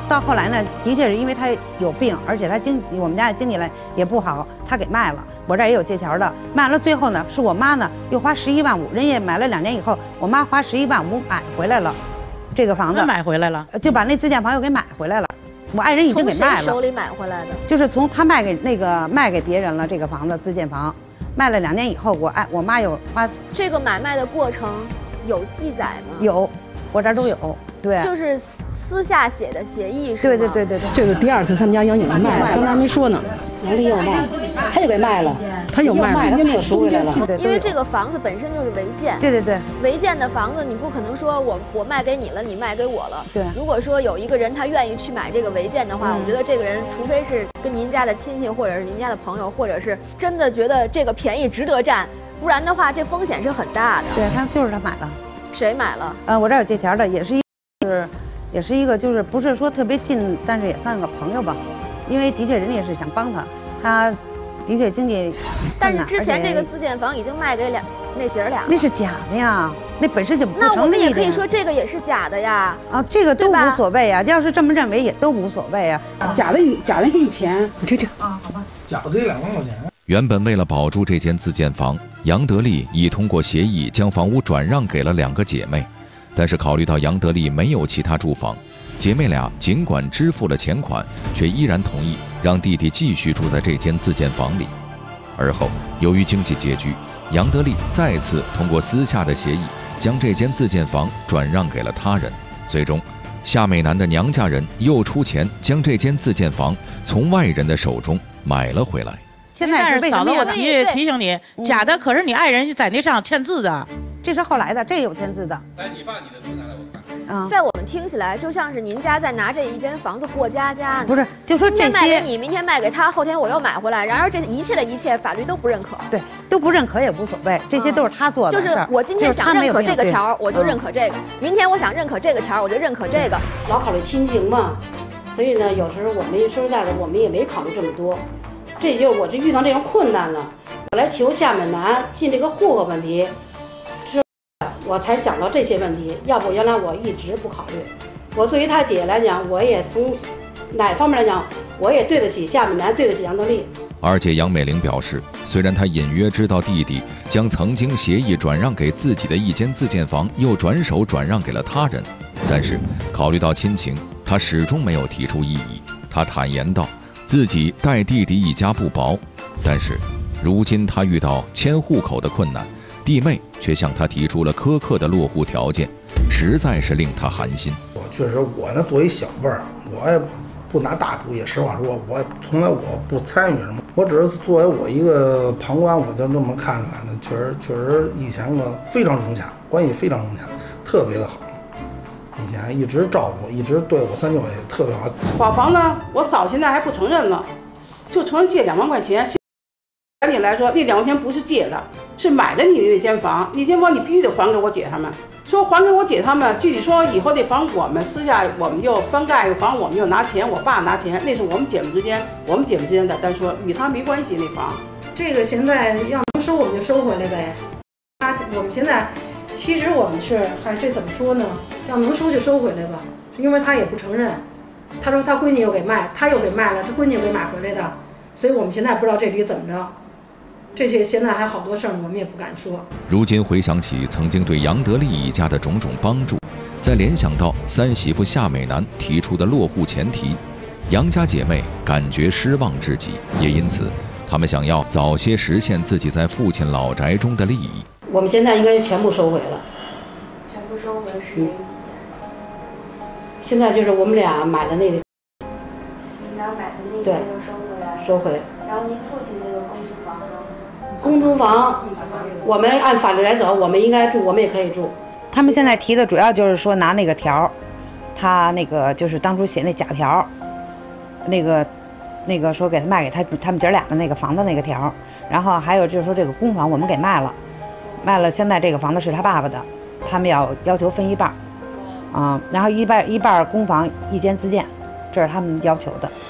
到后来呢，的确是因为他有病，而且他经我们家的经济来也不好，他给卖了。我这儿也有借条的，卖了最后呢，是我妈呢又花十一万五，人家买了两年以后，我妈花十一万五买回来了，这个房子买回来了， 就把那自建房又给买回来了。我爱人已经给卖了。 从谁手里买回来的？ 就是从他卖给那个卖给别人了，这个房子自建房，卖了两年以后，我爱我妈有花。 这个买卖的过程有记载吗？ 有，我这儿都有。对。 就是。私下写的协议是吗？ 对对对对对。 这个第二次他们家杨颖卖了，刚才没说呢，杨丽又卖，他又给卖了，他又卖了，他没有收回来了。 因为这个房子本身就是违建。 对对对。 违建的房子你不可能说我我卖给你了，你卖给我了。 对。 如果说有一个人他愿意去买这个违建的话，嗯、我觉得这个人除非是跟您家的亲戚，或者是您家的朋友，或者是真的觉得这个便宜值得占，不然的话这风险是很大的。 对，他就是他买的。 谁买了？ 呃，我这儿有借条的，也是一是。也是一个，就是不是说特别近，但是也算个朋友吧，因为的确人家也是想帮他，他的确经济但是之前这个自建房已经卖给两那姐儿俩了。 那是假的呀，那本身就不成立的。 那我们也可以说这个也是假的呀。 啊，这个都无所谓啊，要是这么认为也都无所谓啊。 假的，假的给你钱，你听听啊，好吧。假的两万块钱。 原本为了保住这间自建房，杨德利已通过协议将房屋转让给了两个姐妹。但是考虑到杨德利没有其他住房，姐妹俩尽管支付了钱款，却依然同意让弟弟继续住在这间自建房里。而后由于经济拮据，杨德利再次通过私下的协议将这间自建房转让给了他人。最终夏美男的娘家人又出钱将这间自建房从外人的手中买了回来。 现在是嫂子，我提提醒你，假的可是你爱人在那上签字的。 这是后来的，这有签字的。 来，你把你的字拿来我看。 嗯， 在我们听起来，就像是您家在拿这一间房子过家家。 不是，就说今天卖给你，明天卖给他，后天我又买回来。然而这一切的一切，法律都不认可。 对，都不认可也无所谓，这些都是他做的事儿。 就是我今天想认可这个条，我就认可这个；明天我想认可这个条，我就认可这个。 老考虑亲情嘛，所以呢，有时候我们说实在的，我们也没考虑这么多。这就我这遇到这种困难了，我来求夏美男进这个户口问题。我才想到这些问题，要不原来我一直不考虑。我对于他姐来讲，我也从哪方面来讲，我也对得起夏美男，对得起杨德利。 二姐杨美玲表示，虽然她隐约知道弟弟将曾经协议转让给自己的一间自建房又转手转让给了他人，但是考虑到亲情，她始终没有提出异议。她坦言道，自己待弟弟一家不薄，但是如今她遇到迁户口的困难。弟妹却向他提出了苛刻的落户条件，实在是令他寒心。 我确实，我呢作为小辈儿，我也不拿大主意。实话说，我从来我不参与什么，我只是作为我一个旁观，我就这么看出来的。确实，确实以前呢非常融洽，关系非常融洽，特别的好。以前一直照顾，一直对我三舅也特别好。 保房呢，我嫂现在还不承认了，就承认借两万块钱。赶紧来说，那两万块钱不是借的，是买的你的那间房，那间房你必须得还给我姐他们。说还给我姐他们，具体说以后这房我们私下我们就翻盖，房我们就拿钱，我爸拿钱，那是我们姐妹之间，我们姐妹之间的单说，与他没关系那房。 这个现在要能收我们就收回来呗。他我们现在其实我们是还这怎么说呢？要能收就收回来吧，因为他也不承认，他说他闺女又给卖，他又给卖了，他闺女又给买回来的，所以我们现在不知道这里怎么着。这些现在还好多事儿，我们也不敢说。 如今回想起曾经对杨德利一家的种种帮助，再联想到三媳妇夏美男提出的落户前提，杨家姐妹感觉失望至极，也因此，她们想要早些实现自己在父亲老宅中的利益。 我们现在应该全部收回了。 全部收回是？嗯。 现在就是我们俩买的那个。 你俩买的那个又收回来。 收回。 然后您父亲那个公租房呢？ 公租房，我们按法律来走，我们应该住，我们也可以住。 他们现在提的主要就是说拿那个条，他那个就是当初写那假条，那个那个说给他卖给他他们姐俩的那个房子那个条，然后还有就是说这个公房我们给卖了，卖了，现在这个房子是他爸爸的，他们要要求分一半，啊、嗯，然后一半一半公房一间自建，这是他们要求的。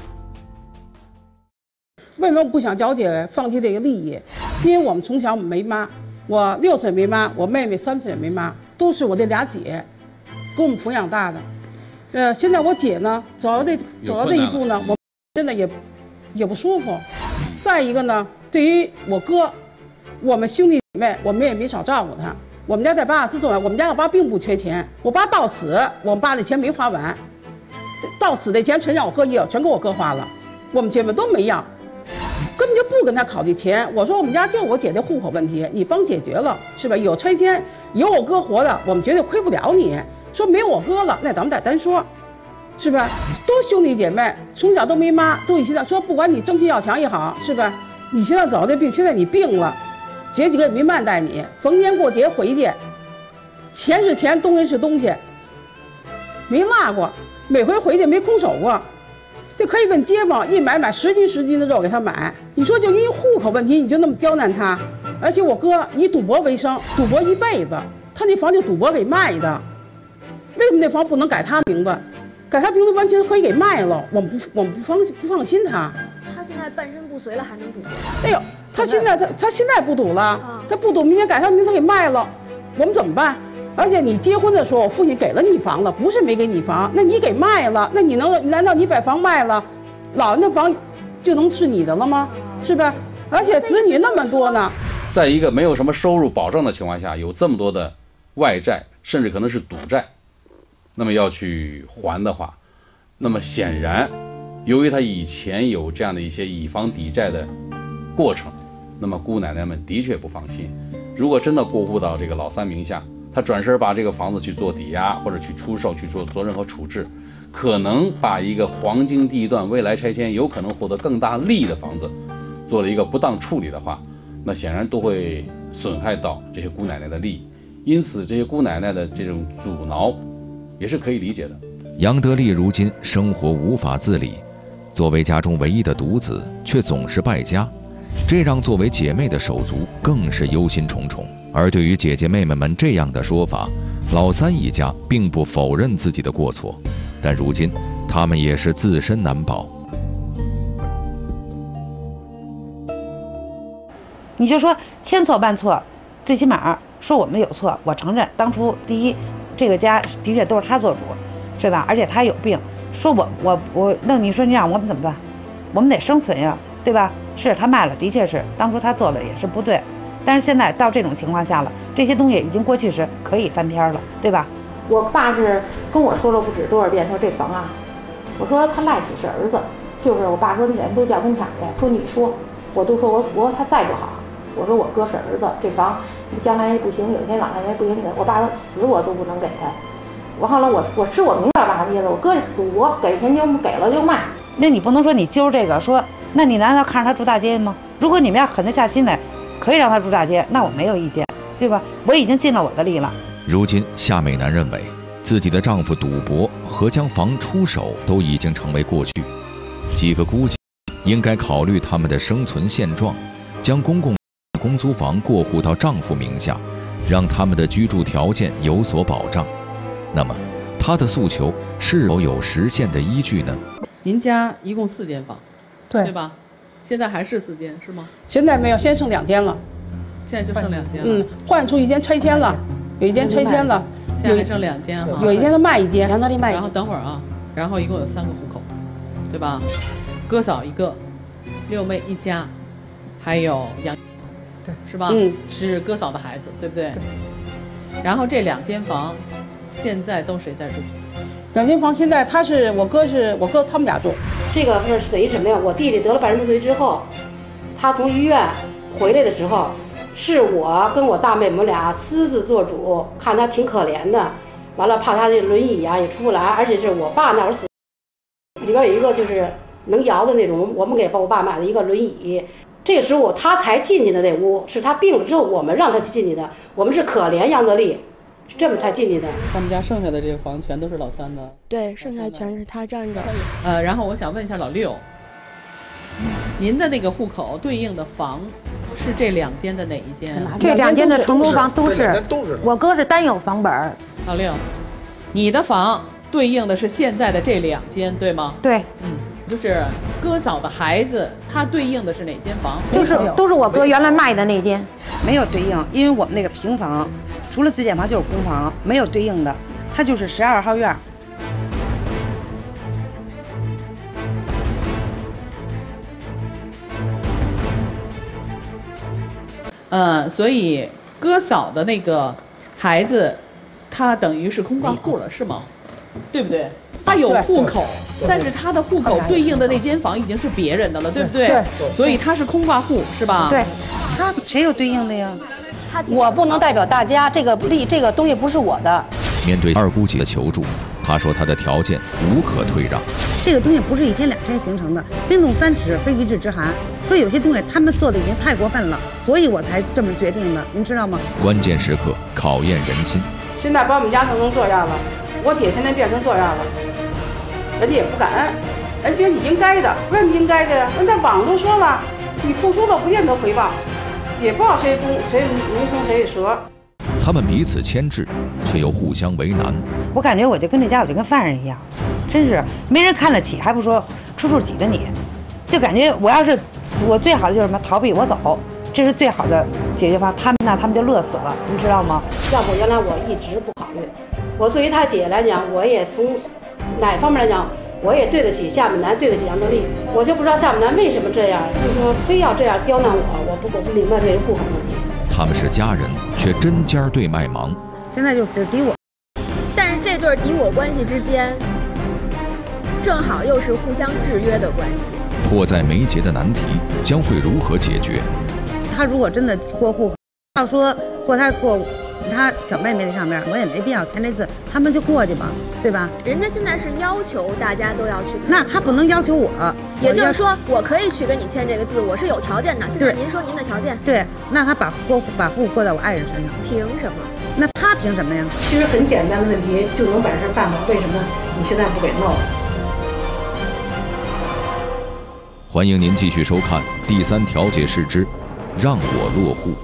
为什么不想娇姐放弃这个利益？因为我们从小没妈， 我六岁没妈，我妹妹三岁也没妈，都是我这俩姐给我们抚养大的。呃，现在我姐呢，走到这走到这一步呢，我真的也也不舒服。再一个呢，对于我哥，我们兄弟姐妹，我们也没少照顾他。我们家在巴尔斯做完，我们家我爸并不缺钱，我爸到死，我们爸的钱没花完，到死的钱全让我哥要，全给我哥花了，我们姐妹都没要。根本就不跟他考虑钱，我说我们家就我姐的户口问题，你帮解决了是吧？有拆迁，有我哥活的，我们绝对亏不了你。说没有我哥了，那咱们再单说，是吧？都兄弟姐妹，从小都没妈，都你现在说不管你争气要强也好，是吧？你现在找这病，现在你病了，姐几个也没慢待你，逢年过节回去，钱是钱，东西是东西，没落过，每回回去没空手过。这可以问街坊，一买买十斤十斤的肉给他买。你说就因为户口问题，你就那么刁难他？而且我哥以赌博为生，赌博一辈子，他那房就赌博给卖的。为什么那房不能改他名字？改他名字完全可以给卖了，我们不我们不放不放心他。 他现在半身不遂了，还能赌？ 哎呦，他现在他他现在不赌了，他不赌，明天改他名字给卖了，我们怎么办？而且你结婚的时候，我父亲给了你房了，不是没给你房，那你给卖了，那你能难道你把房卖了，老人的房就能是你的了吗？是吧？而且子女那么多呢， 在一个没有什么收入保障的情况下，有这么多的外债，甚至可能是赌债，那么要去还的话，那么显然，由于他以前有这样的一些以房抵债的过程，那么姑奶奶们的确不放心。如果真的过户到这个老三名下，他转身把这个房子去做抵押或者去出售去做做任何处置，可能把一个黄金地段未来拆迁有可能获得更大利益的房子做了一个不当处理的话，那显然都会损害到这些姑奶奶的利益。因此这些姑奶奶的这种阻挠也是可以理解的。 杨德利如今生活无法自理，作为家中唯一的独子，却总是败家，这让作为姐妹的手足更是忧心忡忡。而对于姐姐妹妹们这样的说法，老三一家并不否认自己的过错，但如今他们也是自身难保。 你就说千错万错，最起码说我们有错，我承认当初第一，这个家的确都是他做主，是吧？而且他有病，说我我我，那你说你让我们怎么办？我们得生存呀，对吧？是他卖了，的确是当初他做的也是不对。但是现在到这种情况下了，这些东西已经过去时，可以翻篇了，对吧？ 我爸是跟我说了不止多少遍，说这房啊，我说他赖死是儿子，就是我爸说你人都叫跟前去，说你说，我都说我我说他再不好，我说我哥是儿子，这房将来不行，有一天老太太不行，我爸说死我都不能给他。我后来我我是我明白爸的意思，我哥赌博给钱就给了就卖。 那你不能说你揪这个说，那你难道看着他住大街吗？如果你们要狠得下心来，可以让他住大街，那我没有意见，对吧？我已经尽了我的力了。 如今夏美男认为自己的丈夫赌博和将房出手都已经成为过去，几个姑姐应该考虑他们的生存现状，将公共公租房过户到丈夫名下，让他们的居住条件有所保障。那么她的诉求是否有实现的依据呢？ 您家一共四间房， 对对吧？现在还是四间是吗？ 现在没有，先剩两间了。 现在就剩两间了。 嗯，换出一间拆迁了，有一间拆迁了， 现在还剩两间哈。 有一间他卖一间， 杨德利卖一间。 然后等会儿啊，然后一共有三个户口，对吧？哥嫂一个，六妹一家，还有杨， 对， 是吧？ 嗯， 是哥嫂的孩子，对不对？对。然后这两间房，现在都谁在住？ 两间房现在他是我哥是我哥他们俩住。 这个是等于什么呀？我弟弟得了半身不遂之后，他从医院回来的时候，是我跟我大妹我们俩私自做主，看他挺可怜的，完了怕他这轮椅啊也出不来，而且是我爸那会儿死，里边有一个就是能摇的那种，我们给我爸买了一个轮椅。这个时候他才进去的那屋，是他病了之后我们让他进去的，我们是可怜杨德利。这么才进去的。 他们家剩下的这个房全都是老三的。 对，剩下全是他占着。 呃，然后我想问一下老六，您的那个户口对应的房是这两间的哪一间？ 这两间的承租房都是， 都是。 我哥是单有房本。 老六，你的房对应的是现在的这两间，对吗？ 对。 嗯， 就是哥嫂的孩子，他对应的是哪间房？ 都是都是我哥原来卖的那间， 没有对应，因为我们那个平房，除了自建房就是公房，没有对应的，它就是十二号院。 呃，所以哥嫂的那个孩子，他等于是空挂户了，是吗？对不对？他有户口，但是他的户口对应的那间房已经是别人的了，对不对？ 对。 所以他是空挂户，是吧？ 对。 他谁有对应的呀？ 我不能代表大家，这个利这个东西不是我的。 面对二姑姐的求助，她说她的条件无可退让。 这个东西不是一天两天形成的，冰冻三尺非一日之寒。说有些东西他们做的已经太过分了，所以我才这么决定的，您知道吗？ 关键时刻考验人心。 现在把我们家弄成这样了，我姐现在变成这样了，人家也不敢，人家你应该的，为什么应该的？人家网都说了，你付出了不见得回报，也不知道谁中谁龙中谁蛇。 他们彼此牵制，却又互相为难。 我感觉我就跟这家我就跟犯人一样，真是没人看得起，还不说处处挤着你，就感觉我要是我最好的就是什么逃避我走，这是最好的解决方案。他们那他们就乐死了，你知道吗？ 要不原来我一直不考虑，我对于他姐来讲，我也从哪方面来讲，我也对得起夏美兰，对得起杨德利，我就不知道夏美兰为什么这样，就是说非要这样刁难我，我不我不明白这个户口问题。 他们是家人，却针尖对麦芒。 现在就是敌我， 但是这对敌我关系之间，正好又是互相制约的关系。 迫在眉睫的难题将会如何解决？ 他如果真的过户口，要说或他过他小妹妹那上面，我也没必要签这字，他们就过去吧，对吧？ 人家现在是要求大家都要去， 那他不能要求我， 也就是说我可以去跟你签这个字，我是有条件的。现在您说您的条件， 对，那他把过把户过在我爱人身上， 凭什么？ 那他凭什么呀？ 其实很简单的问题就能把事办了，为什么你现在不给弄？ 欢迎您继续收看第三调解室之让我落户。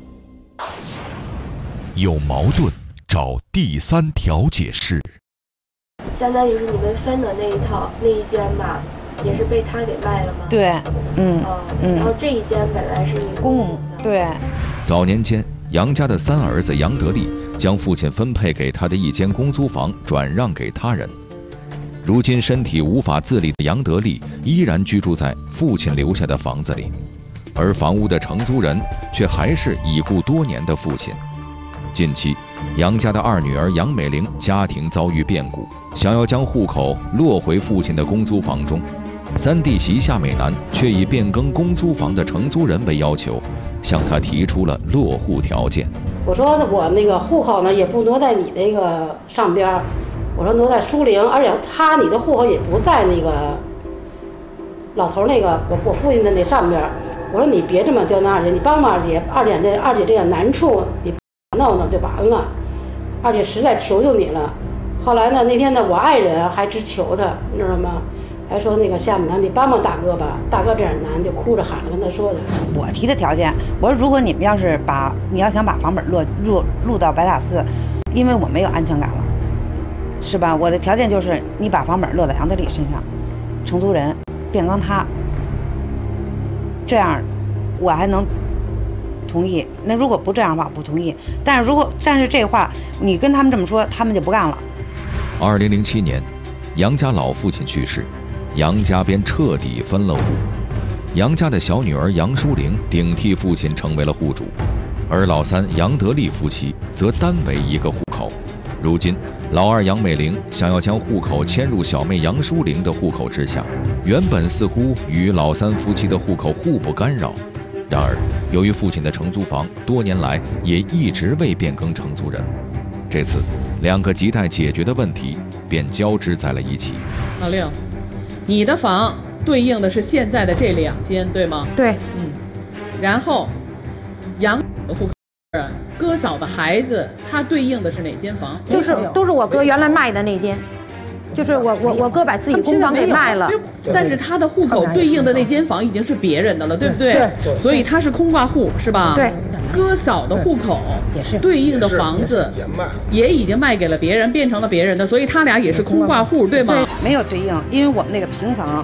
有矛盾找第三调解室。 相当于是你们分的那一套那一间吧，也是被他给卖了吗？ 对，嗯嗯。然后这一间本来是你公，对。 早年间，杨家的三儿子杨德利将父亲分配给他的一间公租房转让给他人。如今身体无法自理的杨德利依然居住在父亲留下的房子里，而房屋的承租人却还是已故多年的父亲。近期，杨家的二女儿杨美玲家庭遭遇变故，想要将户口落回父亲的公租房中，三弟媳夏美兰却以变更公租房的承租人为要求，向他提出了落户条件。 我说我那个户口呢也不挪在你那个上边，我说挪在书陵，而且他你的户口也不在那个老头那个我我父亲的那上边。我说你别这么刁难二姐，你帮帮二姐，二姐这二姐这点难处你闹闹就完了，二姐实在求求你了。后来呢，那天呢，我爱人还直求他，你知道吗？还说那个夏美兰，你帮帮大哥吧，大哥这样难，就哭着喊着跟他说的。 我提的条件，我说如果你们要是把你要想把房本落入入到白塔寺，因为我没有安全感了，是吧？我的条件就是你把房本落在杨德利身上，承租人变更他，这样我还能同意。那如果不这样的话，不同意。但是如果但是这话你跟他们这么说，他们就不干了。 二零零七年，杨家老父亲去世，杨家便彻底分了户。杨家的小女儿杨淑玲顶替父亲成为了户主，而老三杨德利夫妻则单为一个户口。如今，老二杨美玲想要将户口迁入小妹杨淑玲的户口之下，原本似乎与老三夫妻的户口互不干扰。然而，由于父亲的承租房多年来也一直未变更承租人，这次两个亟待解决的问题便交织在了一起。 老六，你的房对应的是现在的这两间，对吗？ 对。 嗯。然后，杨的户口是哥嫂的孩子，他对应的是哪间房？ 就是都是我哥原来卖的那间。就是我我我哥把自己公房给卖了， 但是他的户口对应的那间房已经是别人的了，对不对？ 对。 所以他是空挂户，是吧？ 对。 哥嫂的户口也是对应的房子也已经卖给了别人，变成了别人的，所以他俩也是空挂户，对吗？ 对，没有对应，因为我们那个平房，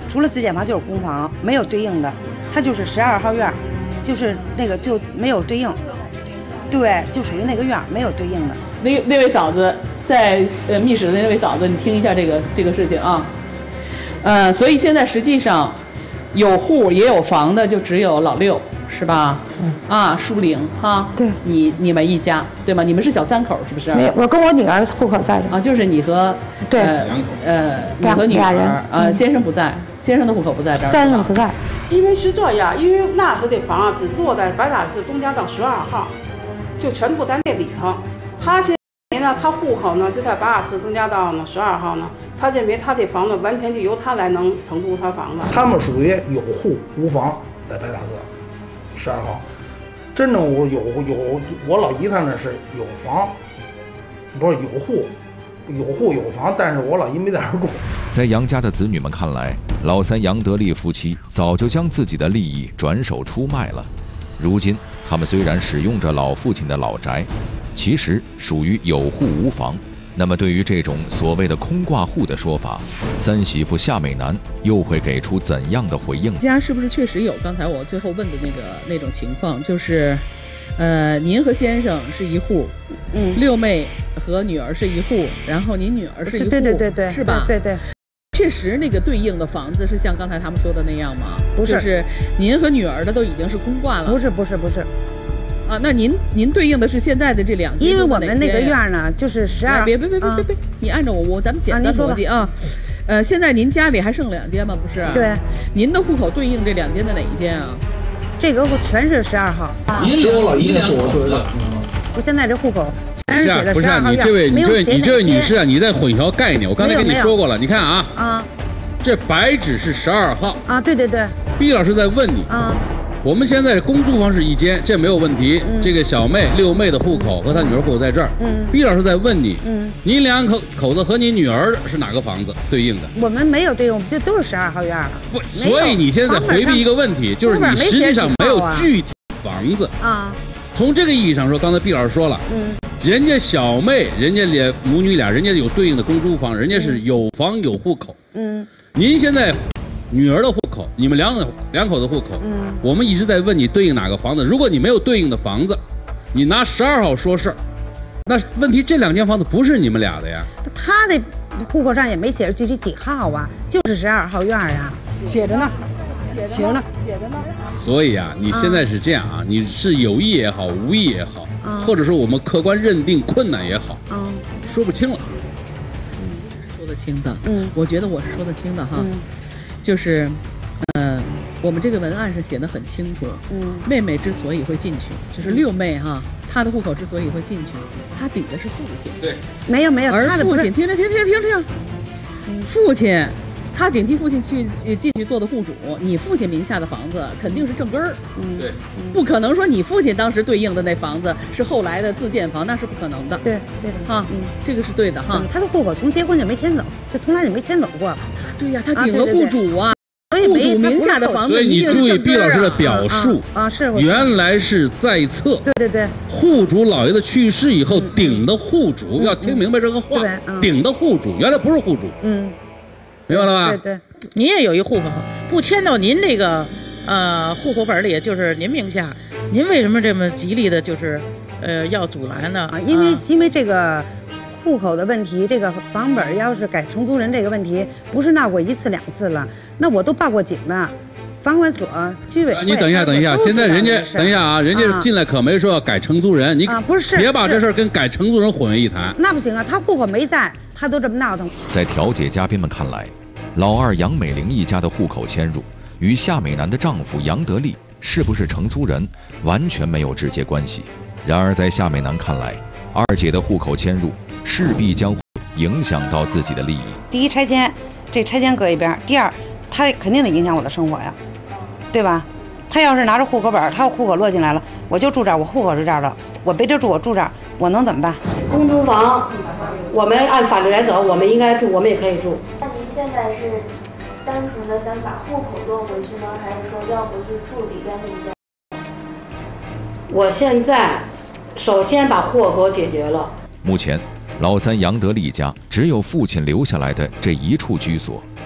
除了自建房就是公房，没有对应的，它就是十二号院，就是那个就没有对应，对，就属于那个院没有对应的。 那那位嫂子在呃密室的那位嫂子，你听一下这个这个事情啊，呃，所以现在实际上有户也有房的就只有老六。是吧？嗯啊，舒玲哈， 对， 你你们一家对吗？你们是小三口是不是？ 没有，我跟我女儿户口在这。 啊，就是你和对呃呃你和女儿呃先生不在，先生的户口不在这儿。 先生不在。 因为是这样，因为那时候的房啊只落在白塔寺东家道十二号，就全部在那里头。他现在呢，他户口呢就在白塔寺东家道呢十二号呢，他认为他这房子完全就由他来能承租他房子。 他们属于有户无房，在白塔寺。十二号，真正我有有我老姨他那是有房，不是有户，有户有房，但是我老姨没在那儿住。 在杨家的子女们看来，老三杨德利夫妻早就将自己的利益转手出卖了。如今他们虽然使用着老父亲的老宅，其实属于有户无房。那么对于这种所谓的空挂户的说法，三媳妇夏美兰又会给出怎样的回应？ 家是不是确实有刚才我最后问的那个那种情况，就是，呃，您和先生是一户， 嗯， 六妹和女儿是一户，然后您女儿是一户， 对对对对， 是吧？ 对对。 确实，那个对应的房子是像刚才他们说的那样吗？ 不是， 就是您和女儿的都已经是空挂了。 不是不是不是。 啊，那您您对应的是现在的这两间， 因为我们那个院呢，就是十二。 别别别别别别，你按照我我咱们简单逻辑啊，呃，现在您家里还剩两间吗？不是？ 对。 您的户口对应这两间的哪一间啊？ 这个全是十二号。 只有我老姨那户口对的。 我现在这户口全是写的不是啊？你这位你这位你这位女士啊，你在混淆概念。我刚才跟你说过了，你看啊。 啊。 这白纸是十二号。 啊，对对对。 毕老师在问你。 啊。 我们现在公租房是一间，这没有问题。 嗯、 这个小妹六妹的户口和她女儿户口在这儿。 嗯。 毕老师在问你， 嗯， 你两口口子和你女儿是哪个房子对应的？ 我们没有对应，这都是十二号院了。 不，所以你现在回避一个问题，就是你实际上没有具体房子。 啊。 从这个意义上说，刚才毕老师说了， 嗯， 人家小妹，人家俩母女俩，人家有对应的公租房，人家是有房有户口。 嗯。 您现在。女儿的户口，你们两两口的户口， 嗯， 我们一直在问你对应哪个房子。如果你没有对应的房子，你拿十二号说事儿，那问题这两间房子不是你们俩的呀。 他的户口上也没写着具体几号啊，就是十二号院啊，写着呢，写着呢， 写着呢。 所以啊，你现在是这样啊，你是有意也好，无意也好， 啊、 或者说我们客观认定困难也好， 啊、 说不清了。 嗯，说得清的， 嗯， 我觉得我是说得清的哈。 嗯， 就是，呃，我们这个文案是写得很清楚。 嗯， 妹妹之所以会进去，就是六妹哈，她的户口之所以会进去，她顶的是父亲。 对， 没有没有， 而父亲， 听着听着听着听着，父亲，他顶替父亲去进去做的户主，你父亲名下的房子肯定是正根儿。 嗯， 对， 不可能说你父亲当时对应的那房子是后来的自建房，那是不可能的。 对对的哈，嗯，这个是对的哈。 他的户口从结婚就没迁走，就从来就没迁走过。 对呀，他顶了户主啊。 所以户主名下的房子， 所以你注意毕老师的表述啊，是原来是在册。 对对对， 户主老爷的去世以后，顶的户主要听明白这个话，顶的户主原来不是户主。 嗯， 明白了吧？ 对对， 您也有一户口，不迁到您这个呃户口本里，就是您名下，您为什么这么极力的，就是呃要阻拦呢？ 啊，因为因为这个。户口的问题，这个房本要是改承租人这个问题，不是闹过一次两次了，那我都报过警了，房管所、居委会。 你等一下，等一下，现在人家等一下啊，人家进来可没说要改承租人，你啊不是， 别把这事儿跟改承租人混为一谈。 那不行啊，他户口没在，他都这么闹腾。 在调解嘉宾们看来，老二杨美玲一家的户口迁入与夏美兰的丈夫杨德利是不是承租人完全没有直接关系。然而在夏美兰看来，二姐的户口迁入势必将会影响到自己的利益。 第一，拆迁，这拆迁搁一边；第二，他肯定得影响我的生活呀，对吧？他要是拿着户口本，他户口落进来了，我就住这儿，我户口是这儿的，我背着住，我住这儿，我能怎么办？ 公租房，我们按法律来走，我们应该住，我们也可以住。 那您现在是单纯的想把户口落回去呢，还是说要回去住里边那家？ 我现在首先把户口解决了。 目前，老三杨德利家只有父亲留下来的这一处居所。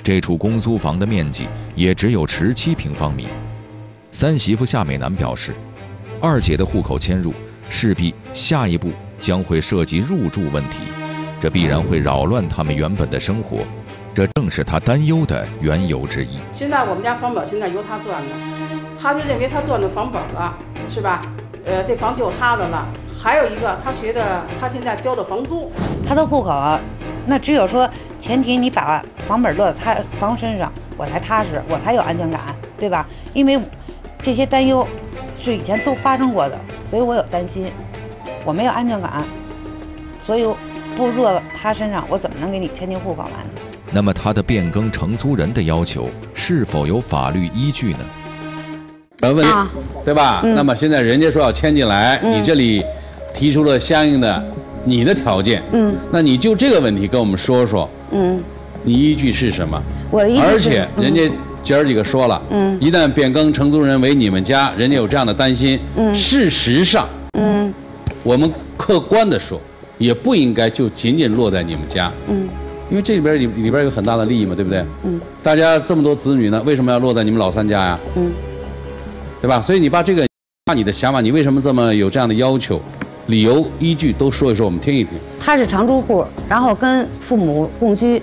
这处公租房的面积也只有十七平方米。三媳妇夏美楠表示，二姐的户口迁入，势必下一步将会涉及入住问题，这必然会扰乱他们原本的生活，这正是她担忧的缘由之一。 现在我们家房本现在由他赚的，他就认为他赚的房本了，是吧？呃，这房就是他的了。还有一个，他觉得他现在交的房租， 他的户口啊，那只有说前提你把房本落在他房身上，我才踏实，我才有安全感，对吧？因为这些担忧是以前都发生过的，所以我有担心，我没有安全感，所以不落他身上，我怎么能给你迁进户口来呢？ 那么他的变更承租人的要求是否有法律依据呢？ 呃，问题、啊、对吧、嗯？那么现在人家说要迁进来，嗯、你这里提出了相应的你的条件，嗯，那你就这个问题跟我们说说，嗯，你依据是什么？ 我依据而且人家姐儿几个说了，嗯，一旦变更承租人为你们家，人家有这样的担心，嗯，事实上，嗯，我们客观的说，也不应该就仅仅落在你们家，嗯，因为这里边里里边有很大的利益嘛，对不对？嗯，大家这么多子女呢，为什么要落在你们老三家呀？嗯，对吧？所以你把这个，把你的想法，你为什么这么有这样的要求？理由依据都说一说，我们听一听。 他是常住户，然后跟父母共居，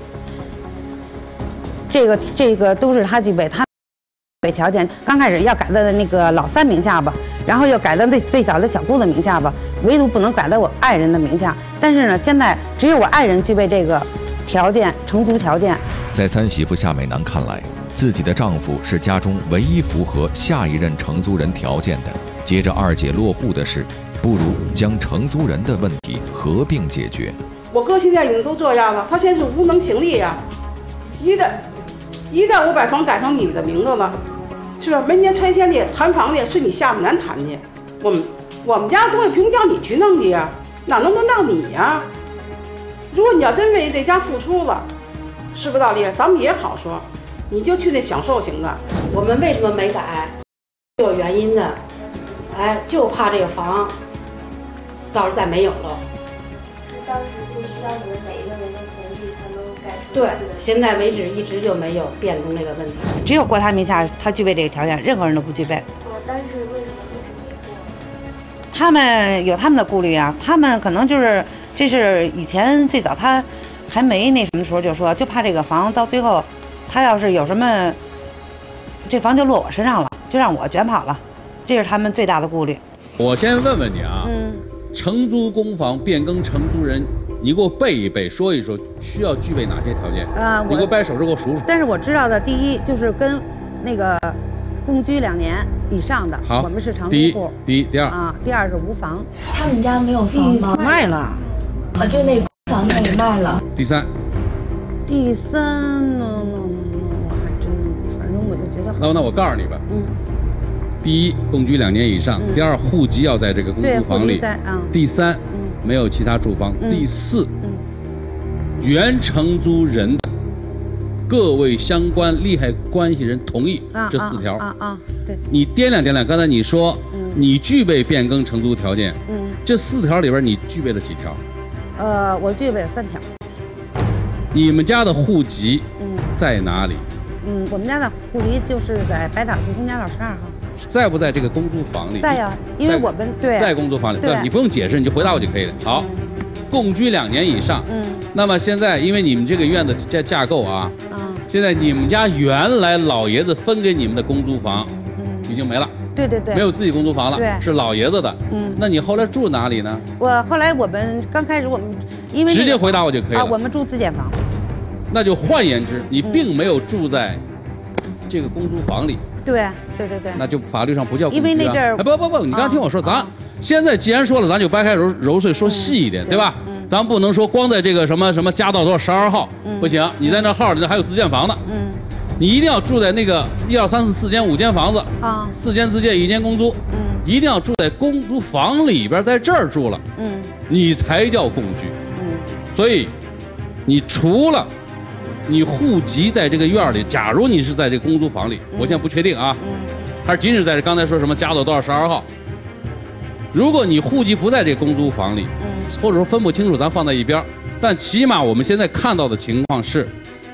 这个这个都是他具备，他具备条件。刚开始要改在那个老三名下吧，然后又改在最最小的小姑子名下吧，唯独不能改在我爱人的名下。但是呢，现在只有我爱人具备这个条件，承租条件。 在三媳妇夏美楠看来，自己的丈夫是家中唯一符合下一任承租人条件的。接着二姐落户的事，不如将承租人的问题合并解决。 我哥现在已经都这样了，他现在是无能行力呀、啊。一旦一旦我把房改成你的名字了，是吧？明年拆迁的谈房的是你夏美楠谈的，我们我们家东西凭叫你去弄的呀，哪能轮到你呀？如果你要真为这家付出了，是不是道理？咱们也好说，你就去那享受型的。 我们为什么没改？有原因的。哎，就怕这个房到时候再没有了。 当时就需要你们每一个人的同意才能改成。 对，现在为止一直就没有变更这个问题。 只有过他名下，他具备这个条件，任何人都不具备。 哦，但是为什么一直没过？ 他们有他们的顾虑啊，他们可能就是这是以前最早他还没那什么的时候就说，就怕这个房到最后，他要是有什么，这房就落我身上了，就让我卷跑了。这是他们最大的顾虑。 我先问问你啊，嗯，承租公房变更承租人，你给我背一背，说一说需要具备哪些条件？啊，你给我掰手指给我数数。 但是我知道的，第一就是跟那个共居两年以上的， 好， 我们是常住户。 第一，第一，第二啊，第二是无房。 他们家没有房吗？ 卖了。 啊，就那房子也卖了。 第三。 第三呢？我还真，反正我就觉得。 那那我告诉你吧。嗯。第一，共居两年以上； 嗯、 第二，户籍要在这个公租房里； 嗯、 第三、嗯，没有其他住房；嗯、第四、嗯，原承租人的各位相关利害关系人同意， 啊、 这四条。 啊啊，啊对。 你掂量掂量，刚才你说、嗯、你具备变更承租条件， 嗯， 这四条里边你具备了几条？ 呃，我具备了三条。 你们家的户籍在哪里？ 嗯，我们家的户籍就是在百岛区公家道十二号。 在不在这个公租房里？ 在呀，因为我们对在公租房里，对，你不用解释，你就回答我就可以了。好，嗯、共居两年以上。嗯。那么现在，因为你们这个院的架架构啊，嗯，现在你们家原来老爷子分给你们的公租房，嗯，已经没了。 对对对。 没有自己公租房了， 对， 是老爷子的。 嗯。 那你后来住哪里呢？ 我后来我们刚开始我们因为、 直接回答我就可以了。 啊，我们住自建房。 那就换言之，你并没有住在这个公租房里。 对对对对， 那就法律上不叫共居啊。 因为那阵儿， 哎不不不，你刚听我说，咱现在既然说了，咱就掰开揉揉碎说细一点，对吧？嗯。咱不能说光在这个什么什么家道多少十二号，不行，你在那号里头还有自建房呢。嗯。你一定要住在那个一二三四四间五间房子啊，四间自建一间公租，嗯，一定要住在公租房里边，在这儿住了，嗯，你才叫共居。嗯。所以，你除了你户籍在这个院里，假如你是在这个公租房里，嗯、我现在不确定啊，嗯，还是仅仅在这刚才说什么家道多少十二号。如果你户籍不在这个公租房里，嗯，或者说分不清楚，咱放在一边。但起码我们现在看到的情况是，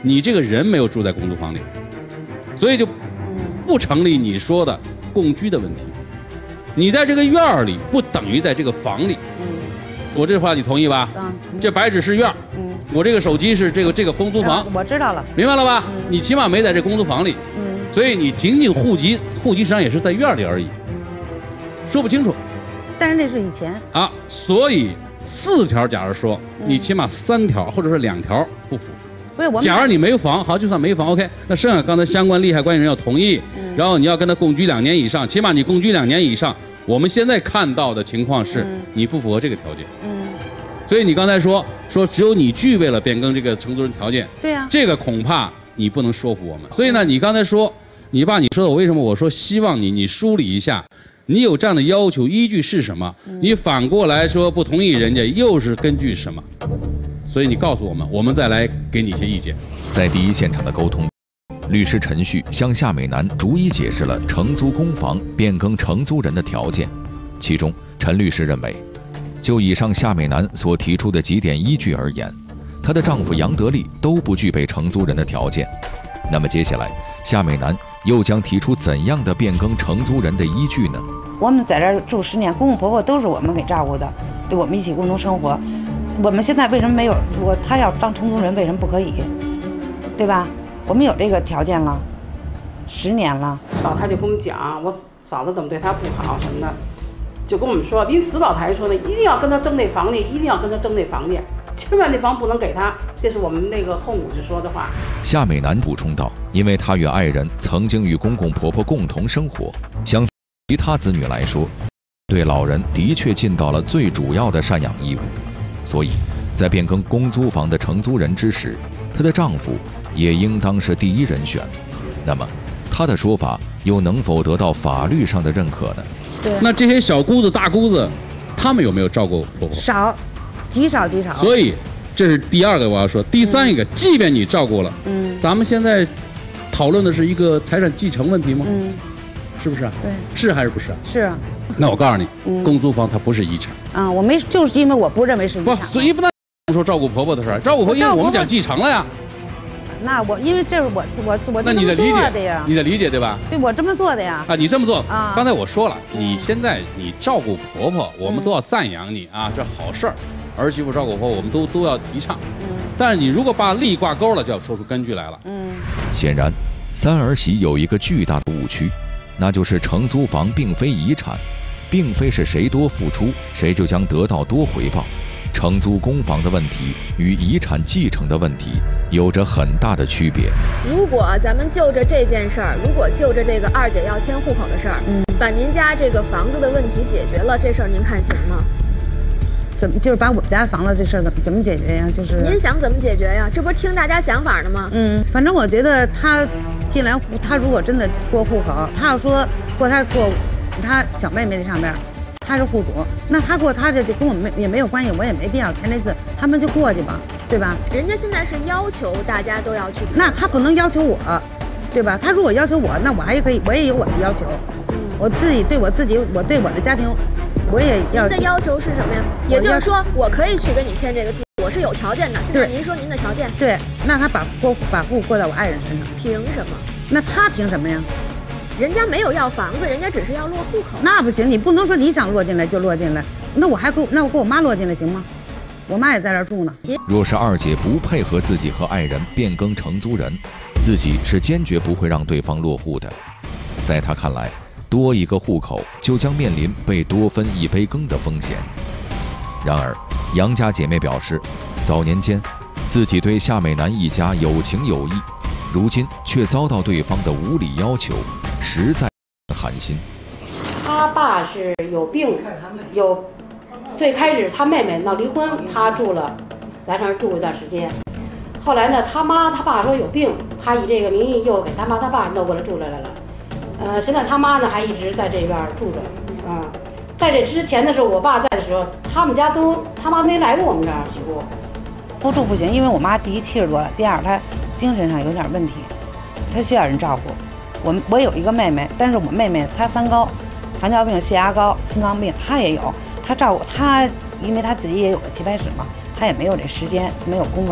你这个人没有住在公租房里，所以就不成立你说的共居的问题。你在这个院儿里，不等于在这个房里。嗯，我这话你同意吧？嗯。这白纸是院儿。嗯。我这个手机是这个这个公租房。 我知道了。 明白了吧？嗯。你起码没在这公租房里。嗯。所以你仅仅户籍户籍实际上也是在院儿里而已。说不清楚。 但是那是以前。 啊，所以四条，假如说你起码三条或者是两条不符。 不是我。 假如你没房，好，就算没房 ，OK， 那剩下刚才相关利害关系人要同意，嗯、然后你要跟他共居两年以上，起码你共居两年以上。我们现在看到的情况是，嗯、你不符合这个条件。嗯。所以你刚才说说只有你具备了变更这个承租人条件。 对呀、啊。 这个恐怕你不能说服我们。所以呢，你刚才说，你把你说的我为什么我说希望你你梳理一下，你有这样的要求依据是什么？嗯、你反过来说不同意人家又是根据什么？所以你告诉我们，我们再来给你一些意见。 在第一现场的沟通，律师陈旭向夏美男逐一解释了承租公房变更承租人的条件。其中，陈律师认为，就以上夏美男所提出的几点依据而言，她的丈夫杨德利都不具备承租人的条件。那么接下来，夏美男又将提出怎样的变更承租人的依据呢？ 我们在这儿住十年，公公婆婆都是我们给照顾的，对我们一起共同生活。我们现在为什么没有我他要当承租人，为什么不可以？对吧？我们有这个条件了，十年了。 老太就跟我们讲，我嫂子怎么对他不好什么的，就跟我们说，您指导台说的，一定要跟他争那房去，一定要跟他争那房去，千万那房不能给他，这是我们那个后母就说的话。 夏美男补充道，因为他与爱人曾经与公公婆婆共同生活，相对其他子女来说，对老人的确尽到了最主要的赡养义务。所以，在变更公租房的承租人之时，她的丈夫也应当是第一人选。那么，她的说法又能否得到法律上的认可呢？ 对。 那这些小姑子、大姑子，他们有没有照顾婆婆？ 少，极少极少。 所以，这是第二个我要说。第三一个，嗯、即便你照顾了，嗯，咱们现在讨论的是一个财产继承问题吗？嗯。是不是啊？ 对。 是还是不是啊？ 是啊。 那我告诉你，嗯、公租房它不是遗产。 啊，我没，就是因为我不认为是遗产。 不，所以不能说照顾婆婆的事儿，照顾婆婆，因为我们讲继承了呀。 那我因为这是我我我这么做的呀。 你的理解对吧？ 对，我这么做的呀。 啊，你这么做啊？刚才我说了，你现在你照顾婆婆，我们都要赞扬你啊，这好事儿。儿媳妇照顾婆婆，我们都都要提倡。嗯。但是你如果把利挂钩了，就要说出根据来了。 嗯。 显然，三儿媳有一个巨大的误区，那就是承租房并非遗产。并非是谁多付出，谁就将得到多回报。承租公房的问题与遗产继承的问题有着很大的区别。 如果咱们就着这件事儿，如果就着这个二姐要迁户口的事儿，嗯，把您家这个房子的问题解决了，这事儿您看行吗？ 怎么就是把我们家房子这事儿怎么怎么解决呀？就是您想怎么解决呀？这不是听大家想法呢吗？ 嗯，反正我觉得他进来，他如果真的过户口，他要说过他过。他小妹妹在上边，他是户主，那他过他这就跟我们也没有关系，我也没必要签这字，他们就过去吧，对吧？ 人家现在是要求大家都要去， 那他不能要求我，对吧？他如果要求我，那我还可以，我也有我的要求，嗯，我自己对我自己，我对我的家庭，我也要。 您的要求是什么呀？也就是说，我可以去跟你签这个字，我是有条件的。现在您说您的条件？ 对，那他把过把户过到我爱人身上， 凭什么？ 那他凭什么呀？ 人家没有要房子，人家只是要落户口。 那不行，你不能说你想落进来就落进来。那我还给那我给我妈落进来行吗？我妈也在这儿住呢。 若是二姐不配合自己和爱人变更承租人，自己是坚决不会让对方落户的。在她看来，多一个户口就将面临被多分一杯羹的风险。然而，杨家姐妹表示，早年间自己对夏美男一家有情有义。如今却遭到对方的无理要求，实在寒心。 他爸是有病，有最开始他妹妹闹离婚，他住了来上住一段时间。后来呢，他妈他爸说有病，他以这个名义又给他妈他爸弄过来住来来了。呃，现在他妈呢还一直在这边住着。啊、嗯，在这之前的时候，我爸在的时候，他们家都他妈没来过我们这儿几乎。 不住不行，因为我妈第一七十多了，第二她精神上有点问题，她需要人照顾。我我有一个妹妹，但是我妹妹她三高，糖尿病、血压高、心脏病，她也有。她照顾她，因为她自己也有个棋牌室嘛，她也没有这时间，没有功夫。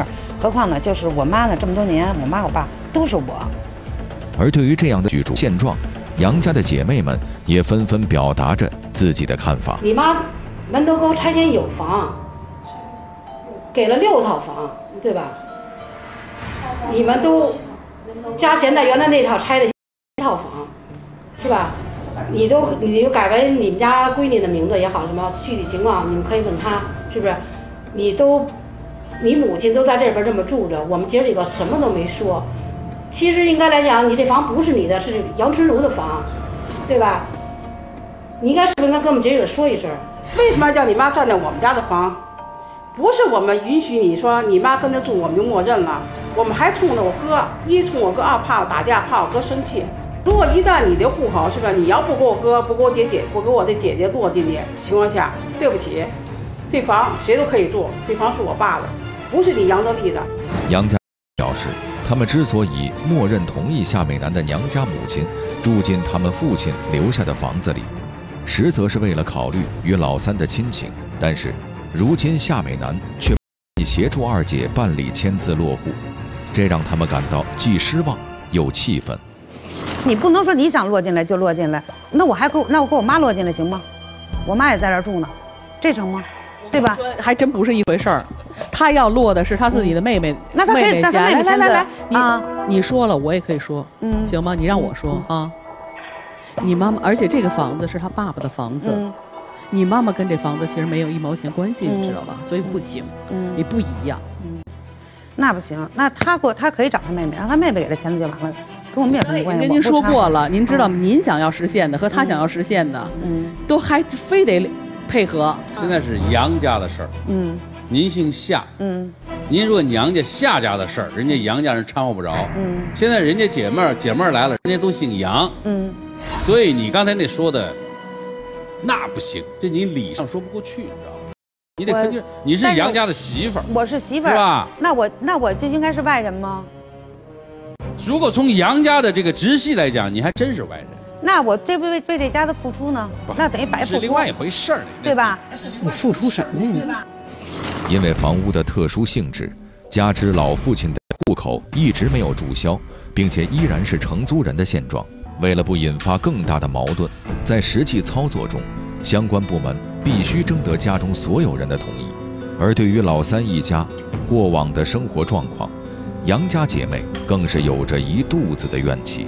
何况呢，就是我妈呢，这么多年，我妈我爸都是我。 而对于这样的居住现状，杨家的姐妹们也纷纷表达着自己的看法。 你妈门头沟拆迁有房，给了六套房，对吧？你们都加现在原来那套拆的一套房，是吧？你都你就改为你们家闺女的名字也好，什么具体情况你们可以问她，是不是？你都，你母亲都在这边这么住着，我们姐几个什么都没说。其实应该来讲，你这房不是你的，是杨春如的房，对吧？你应该是不是应该跟我们姐几个说一声？ 为什么叫你妈占着我们家的房？不是我们允许你说你妈跟着住，我们就默认了。我们还冲着我哥，一冲我哥，二怕我打架，怕我哥生气。如果一旦你的户口是吧，你要不给我哥，不给我姐姐，不给我的姐姐落进去情况下，对不起，这房谁都可以住，这房是我爸的，不是你杨德利的。 杨家表示，他们之所以默认同意夏美楠的娘家母亲住进他们父亲留下的房子里，实则是为了考虑与老三的亲情。但是，如今夏美楠却协助二姐办理签字落户，这让他们感到既失望又气愤。 你不能说你想落进来就落进来，那我还给我那我给我妈落进来行吗？我妈也在这儿住呢，这成吗？对吧？ 还真不是一回事儿。他要落的是他自己的妹妹， 嗯、那他可以， 那他妹妹来来来来，你、 啊、 你说了，我也可以说，嗯，行吗？你让我说、嗯、啊。你妈妈，而且这个房子是他爸爸的房子，嗯、你妈妈跟这房子其实没有一毛钱关系，嗯、你知道吧？所以不行，嗯，你不一样， 嗯，那不行，那他过他可以找他妹妹，让他妹妹给他签字就完了。跟我们有什么关系？ 跟您说过了，您知道您想要实现的和他想要实现的，嗯，都还非得配合。 现在是杨家的事儿， 嗯， 您姓夏，嗯，您若娘家夏家的事儿，人家杨家人掺和不着，嗯，现在人家姐妹儿姐妹儿来了，人家都姓杨，嗯，所以你刚才那说的，那不行，这你理上说不过去，你知道吗？你得根据你是杨家的媳妇儿， 我是媳妇儿， 是吧？ 那我那我就应该是外人吗？ 如果从杨家的这个直系来讲，你还真是外人。 那我这为为这家的付出呢？那等于白付出。 是另外一回事儿， 对吧？ 你付出什么呀？ 因为房屋的特殊性质，加之老父亲的户口一直没有注销，并且依然是承租人的现状，为了不引发更大的矛盾，在实际操作中，相关部门必须征得家中所有人的同意。而对于老三一家过往的生活状况，杨家姐妹更是有着一肚子的怨气。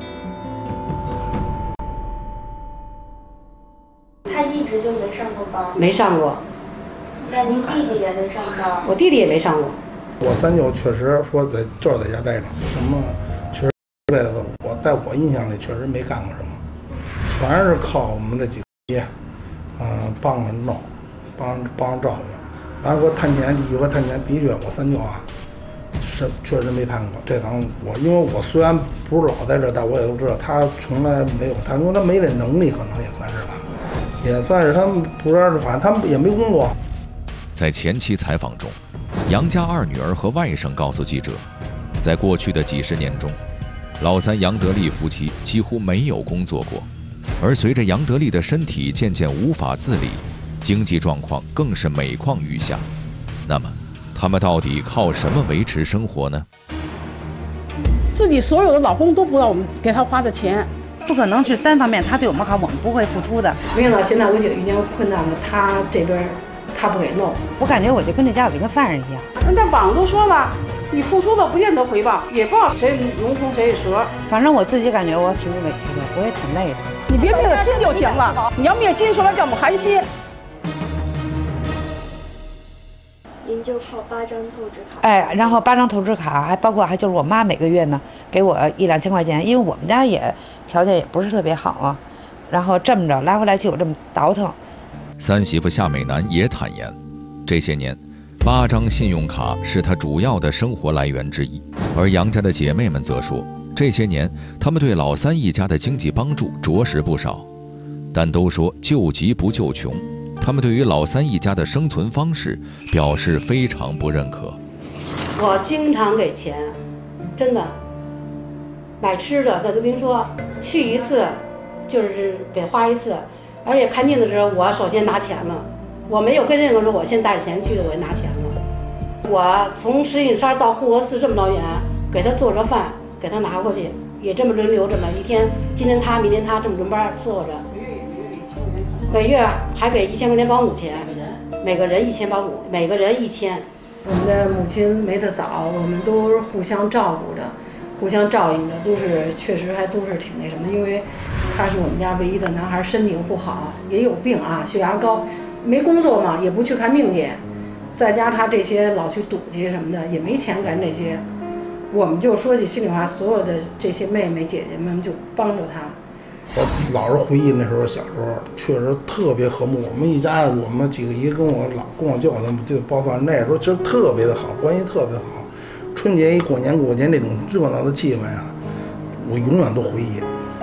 他一直就没上过班？ 没上过。 那您弟弟也没上班？ 我弟弟也没上过。 我三舅确实说在就是在家待着，什么确实这辈子我在我印象里确实没干过什么，全是靠我们这几个爷，嗯、呃，帮着弄，帮帮着照顾。反正说探钱，第一回探钱的确我三舅啊。是确实没谈过这行，我因为我虽然不是老在这，但我也都知道他从来没有谈过，他没这能力，可能也算是吧，也算是他们不知道，反正他们也没工作。 在前期采访中，杨家二女儿和外甥告诉记者，在过去的几十年中，老三杨德利夫妻几乎没有工作过，而随着杨德利的身体渐渐无法自理，经济状况更是每况愈下。那么他们到底靠什么维持生活呢？ 自己所有的老公都不知道我们给他花的钱， 不可能是单方面他对我们好，我们不会付出的。 没想到现在我觉得遇见困难了，他这边他不给弄， 我感觉我就跟这家我就跟犯人一样。 人家网上都说了，你付出的不见得回报，也不知道谁龙凤谁是蛇。 反正我自己感觉我挺委屈的，我也挺累的。 你别灭了心就行了，你要灭心说来叫我们寒心。 您就靠八张透支卡， 哎，然后八张透支卡，还包括还就是我妈每个月呢给我一两千块钱，因为我们家也条件也不是特别好啊，然后这么着来回来去我这么倒腾。 三媳妇夏美楠也坦言，这些年八张信用卡是她主要的生活来源之一，而杨家的姐妹们则说，这些年他们对老三一家的经济帮助着实不少，但都说救急不救穷。他们对于老三一家的生存方式表示非常不认可。 我经常给钱，真的，买吃的那都别说，去一次就是得花一次，而且看病的时候我首先拿钱了，我没有跟任何人说我先带着钱去的，我也拿钱了。 我从石景山到护国寺这么老远，给他做着饭，给他拿过去，也这么轮流着呢。一天今天他，明天他，这么轮班伺候着。每月还给一千块钱保姆钱，每个人一千保姆，每个人一千。 我们的母亲没得早，我们都是互相照顾着，互相照应着，都是确实还都是挺那什么。因为他是我们家唯一的男孩，身体又不好，也有病啊，血压高，没工作嘛，也不去看病去。再加上他这些老去赌去什么的，也没钱干这些。我们就说句心里话，所有的这些妹妹姐姐们就帮着他。 我老是回忆那时候小时候，确实特别和睦。我们一家我们几个姨跟我老跟我舅他们就包括那时候，其实特别的好，关系特别好。春节一过年过节那种热闹的气氛呀、啊，我永远都回忆。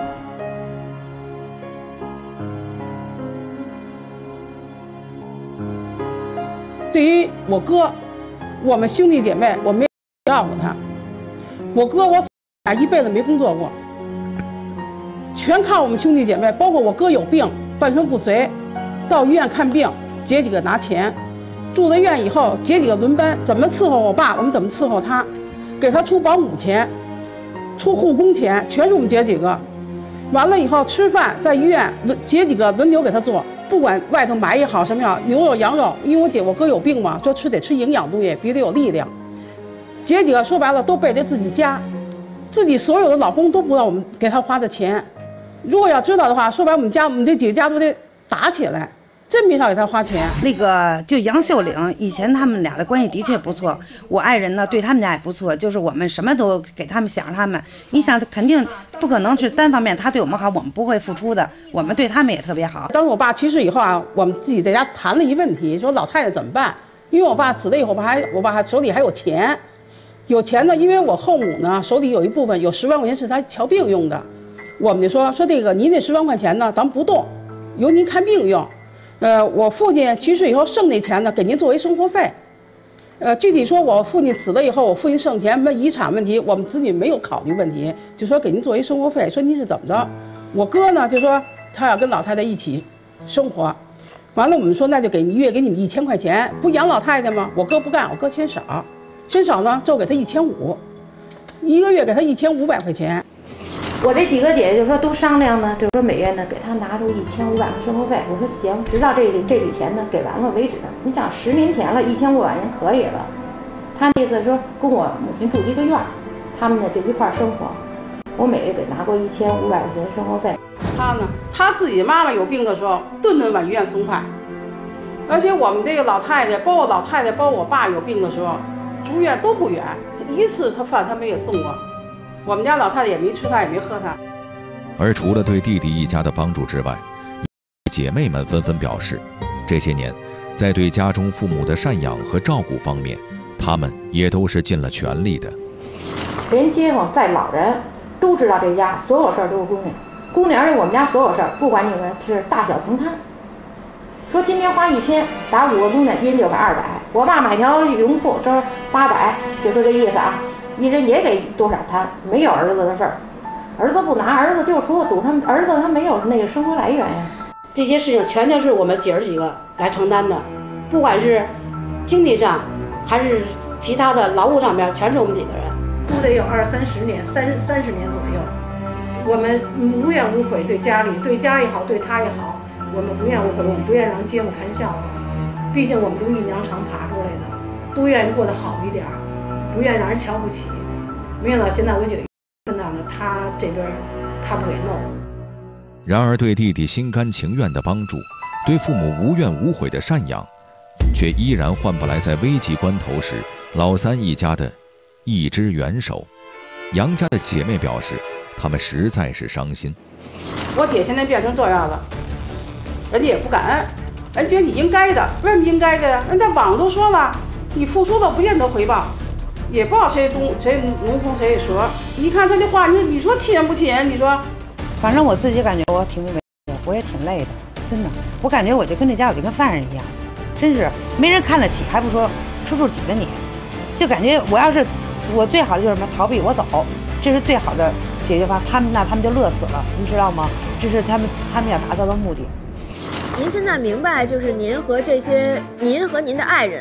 对于我哥，我们兄弟姐妹，我没要过他。我哥我俩一辈子没工作过。全靠我们兄弟姐妹，包括我哥有病，半身不遂，到医院看病，姐几个拿钱，住了院以后，姐几个轮班，怎么伺候我爸，我们怎么伺候他，给他出保姆钱，出护工钱，全是我们姐几个。完了以后吃饭在医院，姐几个轮流给他做，不管外头买也好什么样，牛肉羊肉，因为我姐我哥有病嘛，说吃得吃营养东西，必须得有力量。姐几个说白了都背着自己家，自己所有的老公都不知道我们给他花的钱。如果要知道的话，说白我们家我们这几个家都得打起来，真没少给他花钱。 那个就杨秀玲以前他们俩的关系的确不错，我爱人呢对他们家也不错，就是我们什么都给他们想着他们。你想肯定不可能是单方面他对我们好，我们不会付出的，我们对他们也特别好。 当时我爸去世以后啊，我们自己在家谈了一问题，说老太太怎么办？因为我爸死了以后，我还我爸还手里还有钱，有钱呢，因为我后母呢手里有一部分有十万块钱是他瞧病用的。我们就说说这个，您这十万块钱呢，咱不动，由您看病用。呃，我父亲去世以后剩那钱呢，给您作为生活费。呃，具体说我父亲死了以后，我父亲剩钱，什么遗产问题，我们子女没有考虑问题，就说给您作为生活费。说您是怎么着？我哥呢就说他要跟老太太一起生活，完了我们说那就给一月给你们一千块钱，不养老太太吗？我哥不干，我哥嫌少，嫌少呢就给他一千五，一个月给他一千五百块钱。 我这几个姐姐就说都商量呢，就说每月呢给她拿出一千五百块生活费。我说行，直到这这笔钱呢给完了为止。你想十年前了，一千五百元可以了。他那意思说跟我母亲住一个院，他们呢就一块生活。我每月给拿过一千五百块钱生活费。 他呢，他自己妈妈有病的时候，顿顿往医院送饭。而且我们这个老太太，包括老太太，包括我爸有病的时候，住院都不远，一次他饭他没有送过。我们家老太太也没吃饭，也没喝汤。 而除了对弟弟一家的帮助之外，姐妹们纷纷表示，这些年在对家中父母的赡养和照顾方面，她们也都是尽了全力的。 连街坊再老人都知道这家所有事儿都是姑娘，姑娘而且我们家所有事儿，不管你们是大小平摊。说今天花一千打五个姑娘，一人就给二百。我爸买条羽绒裤，这八百，就说这意思啊。一人也给多少摊，没有儿子的事儿，儿子不拿，儿子就除了赌他们，儿子他没有那个生活来源呀。 这些事情全都是我们姐儿几个来承担的，不管是经济上还是其他的劳务上面，全是我们几个人。 都得有二三十年，三三十年左右。我们无怨无悔，对家里对家也好，对他也好，我们不怨无悔，我们不愿意让街坊看笑话。毕竟我们都一娘长爬出来的，都愿意过得好一点。不愿意让人瞧不起，没想到现在我觉得困难了，他这边他不给弄。 然而对弟弟心甘情愿的帮助，对父母无怨无悔的赡养，却依然换不来在危急关头时老三一家的一只援手。杨家的姐妹表示，她们实在是伤心。 我姐现在变成这样了，人家也不感恩，人觉得你应该的，为什么应该的呀？人在网上都说了，你付出了不见得回报。也不知道谁东谁农夫谁蛇，你看他这话，你你说气人不气人？你说， 反正我自己感觉我挺委屈的，我也挺累的，真的。我感觉我就跟这家我就跟犯人一样，真是没人看得起，还不说处处指着你，就感觉我要是我最好的就是什么逃避我走，这是最好的解决方案。他们那他们就乐死了，你知道吗？这是他们他们要达到的目的。 您现在明白，就是您和这些您和您的爱人。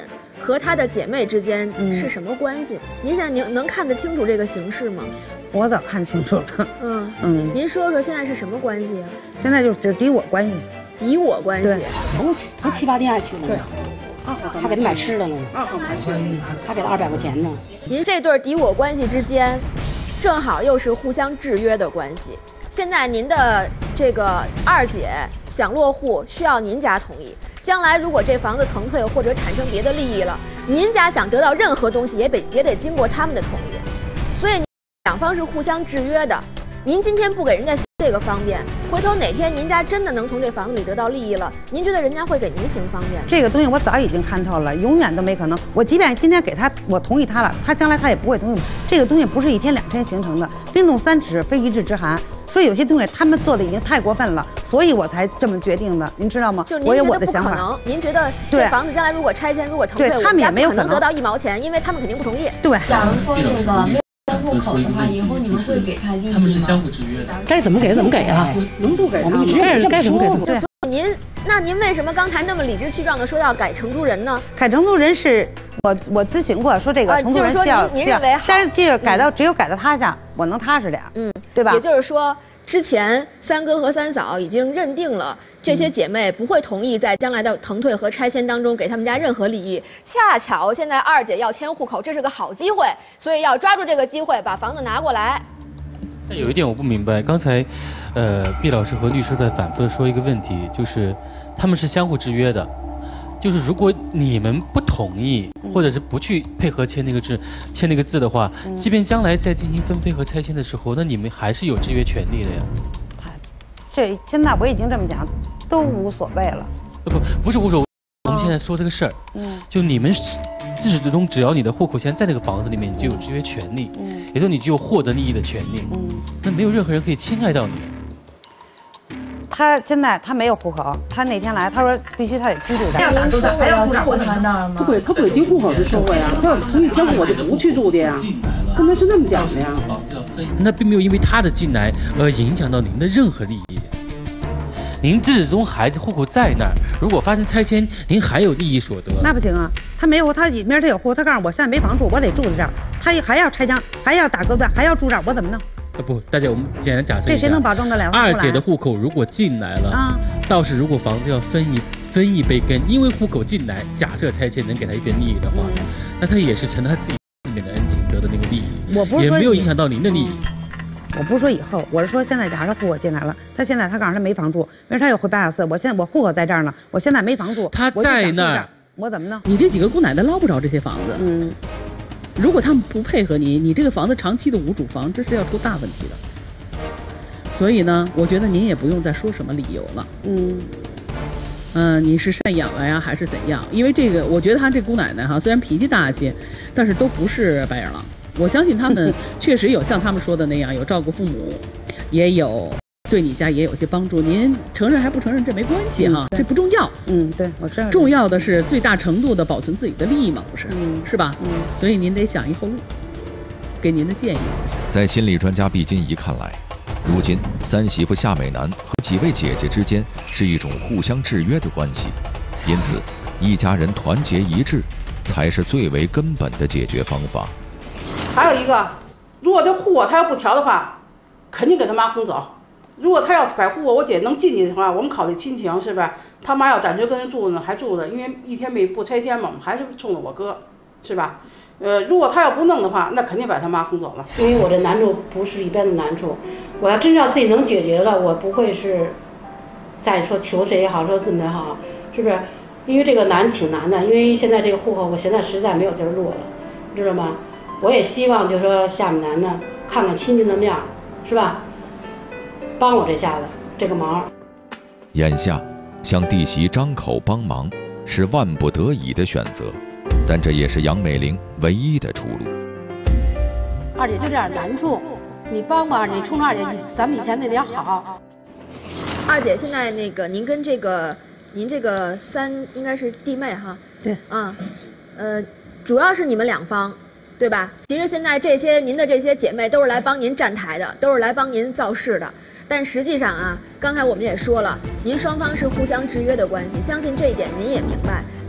和她的姐妹之间是什么关系？嗯、您现在您能看得清楚这个形势吗？ 我早看清楚了。 嗯嗯。 您说说现在是什么关系啊？ 现在就是敌我关系。 敌我关系。 对。 从从七八天还去了。 对。 啊，还给他买吃的呢。 二号买去， 还给他二百块钱呢。 您这对敌我关系之间，正好又是互相制约的关系。现在您的这个二姐想落户，需要您家同意。将来如果这房子腾退或者产生别的利益了，您家想得到任何东西也得也得经过他们的同意。所以两方是互相制约的。您今天不给人家这个方便，回头哪天您家真的能从这房子里得到利益了，您觉得人家会给您行方便？ 这个东西我早已经看透了，永远都没可能。我即便今天给他，我同意他了，他将来他也不会同意。这个东西不是一天两天形成的，冰冻三尺非一日之寒。所以有些东西他们做的已经太过分了，所以我才这么决定的，您知道吗？ 就您我有我觉得不可的想法。 能，您觉得这房子将来如果拆迁，如果腾退， 对他们也没有可能得到一毛钱，因为他们肯定不同意。 对。 假如说这个没有户口的话，以后你们会给他利益吗？ 他们是相互制约的。 该怎么给怎么给啊，能不给他们该该怎么给怎么给。 您那您为什么刚才那么理直气壮的说要改承租人呢？ 改承租人是我我咨询过，说这个承租人需要、 呃就是、您, 您认为好， 但是这个改到、嗯、只有改到他家，我能踏实点， 嗯， 对吧？ 也就是说，之前三哥和三嫂已经认定了这些姐妹不会同意在将来的腾退和拆迁当中给他们家任何利益。恰巧现在二姐要迁户口，这是个好机会，所以要抓住这个机会把房子拿过来。 但有一点我不明白，刚才，呃，毕老师和律师在反复的说一个问题，就是他们是相互制约的，就是如果你们不同意，或者是不去配合签那个字，签那个字的话，嗯、即便将来在进行分配和拆迁的时候，那你们还是有制约权利的呀。 这现在我已经这么讲，都无所谓了。 不不不是无所谓，我们现在说这个事儿，嗯，就你们自始至终，只要你的户口现在在那个房子里面，你就有制约权利，嗯，也就是你就有获得利益的权利，嗯，那没有任何人可以侵害到你。 他现在他没有户口，他那天来，他说必须他得居住在。 要收回要住他那儿吗？ 不会，他不会进户口就收回啊。他要是同意迁户，我就不去住的呀。刚才是那么讲的呀。 那并没有因为他的进来而影响到您的任何利益。您自始至终孩子户口在那儿，如果发生拆迁，您还有利益所得。 那不行啊，他没有，他里面他有户，他告诉我现在没房住，我得住在这儿，他还要拆迁，还要打隔断，还要住这儿，我怎么弄？ 呃不，大家我们简单假设一下， 这谁能保证得了？ 二姐的户口如果进来了，啊，倒是如果房子要分一分一杯羹，因为户口进来，假设拆迁能给他一边利益的话，嗯，那他也是承他自己里面的恩情得的那个利益， 我不是也没有影响到您的利益。 我不是说以后，我是说现在，假如他户口进来了，他现在他告诉他没房住，因为他又回八小四，我现在我户口在这儿呢，我现在没房住， 他在那儿， 我怎么弄？ 你这几个姑奶奶捞不着这些房子， 嗯， 如果他们不配合你，你这个房子长期的无主房，这是要出大问题的。所以呢，我觉得您也不用再说什么理由了， 嗯， 嗯、呃，你是赡养了呀，还是怎样？因为这个，我觉得她这姑奶奶哈，虽然脾气大些，但是都不是白眼狼。我相信他们确实有像他们说的那样，有照顾父母，也有对你家也有些帮助。您承认还不承认这没关系哈， 嗯、 这不重要。 嗯，对，我知道。 重要的是最大程度的保存自己的利益嘛，不是？ 嗯， 是吧？ 嗯。 所以您得想一后路，给您的建议。 在心理专家毕金怡看来，如今三媳妇夏美楠和几位姐姐之间是一种互相制约的关系，因此一家人团结一致才是最为根本的解决方法。 还有一个，如果这户口他要不调的话，肯定给他妈轰走。如果他要改户口，我姐能进去的话，我们考虑亲情是吧？他妈要暂时跟人住呢，还住着，因为一天没不拆迁嘛，我们还是冲着我哥，是吧？呃，如果他要不弄的话，那肯定把他妈轰走了。 因为我这难处不是一般的难处，我要真要自己能解决了，我不会是再说求谁也好，说怎么也好，是不是？因为这个难挺难的，因为现在这个户口，我现在实在没有地儿落了，知道吗？我也希望就是说夏美楠呢，看看亲戚的面，是吧？帮我这下子这个忙。 眼下向弟媳张口帮忙是万不得已的选择，但这也是杨美玲唯一的出路。 二姐就这点难处，你帮帮二姐，冲着二姐，咱们以前那点好。 二姐，现在那个您跟这个您这个三应该是弟妹哈？ 对。 啊，呃，主要是你们两方。对吧？其实现在这些您的这些姐妹都是来帮您站台的，都是来帮您造势的。但实际上啊，刚才我们也说了，您双方是互相制约的关系，相信这一点您也明白。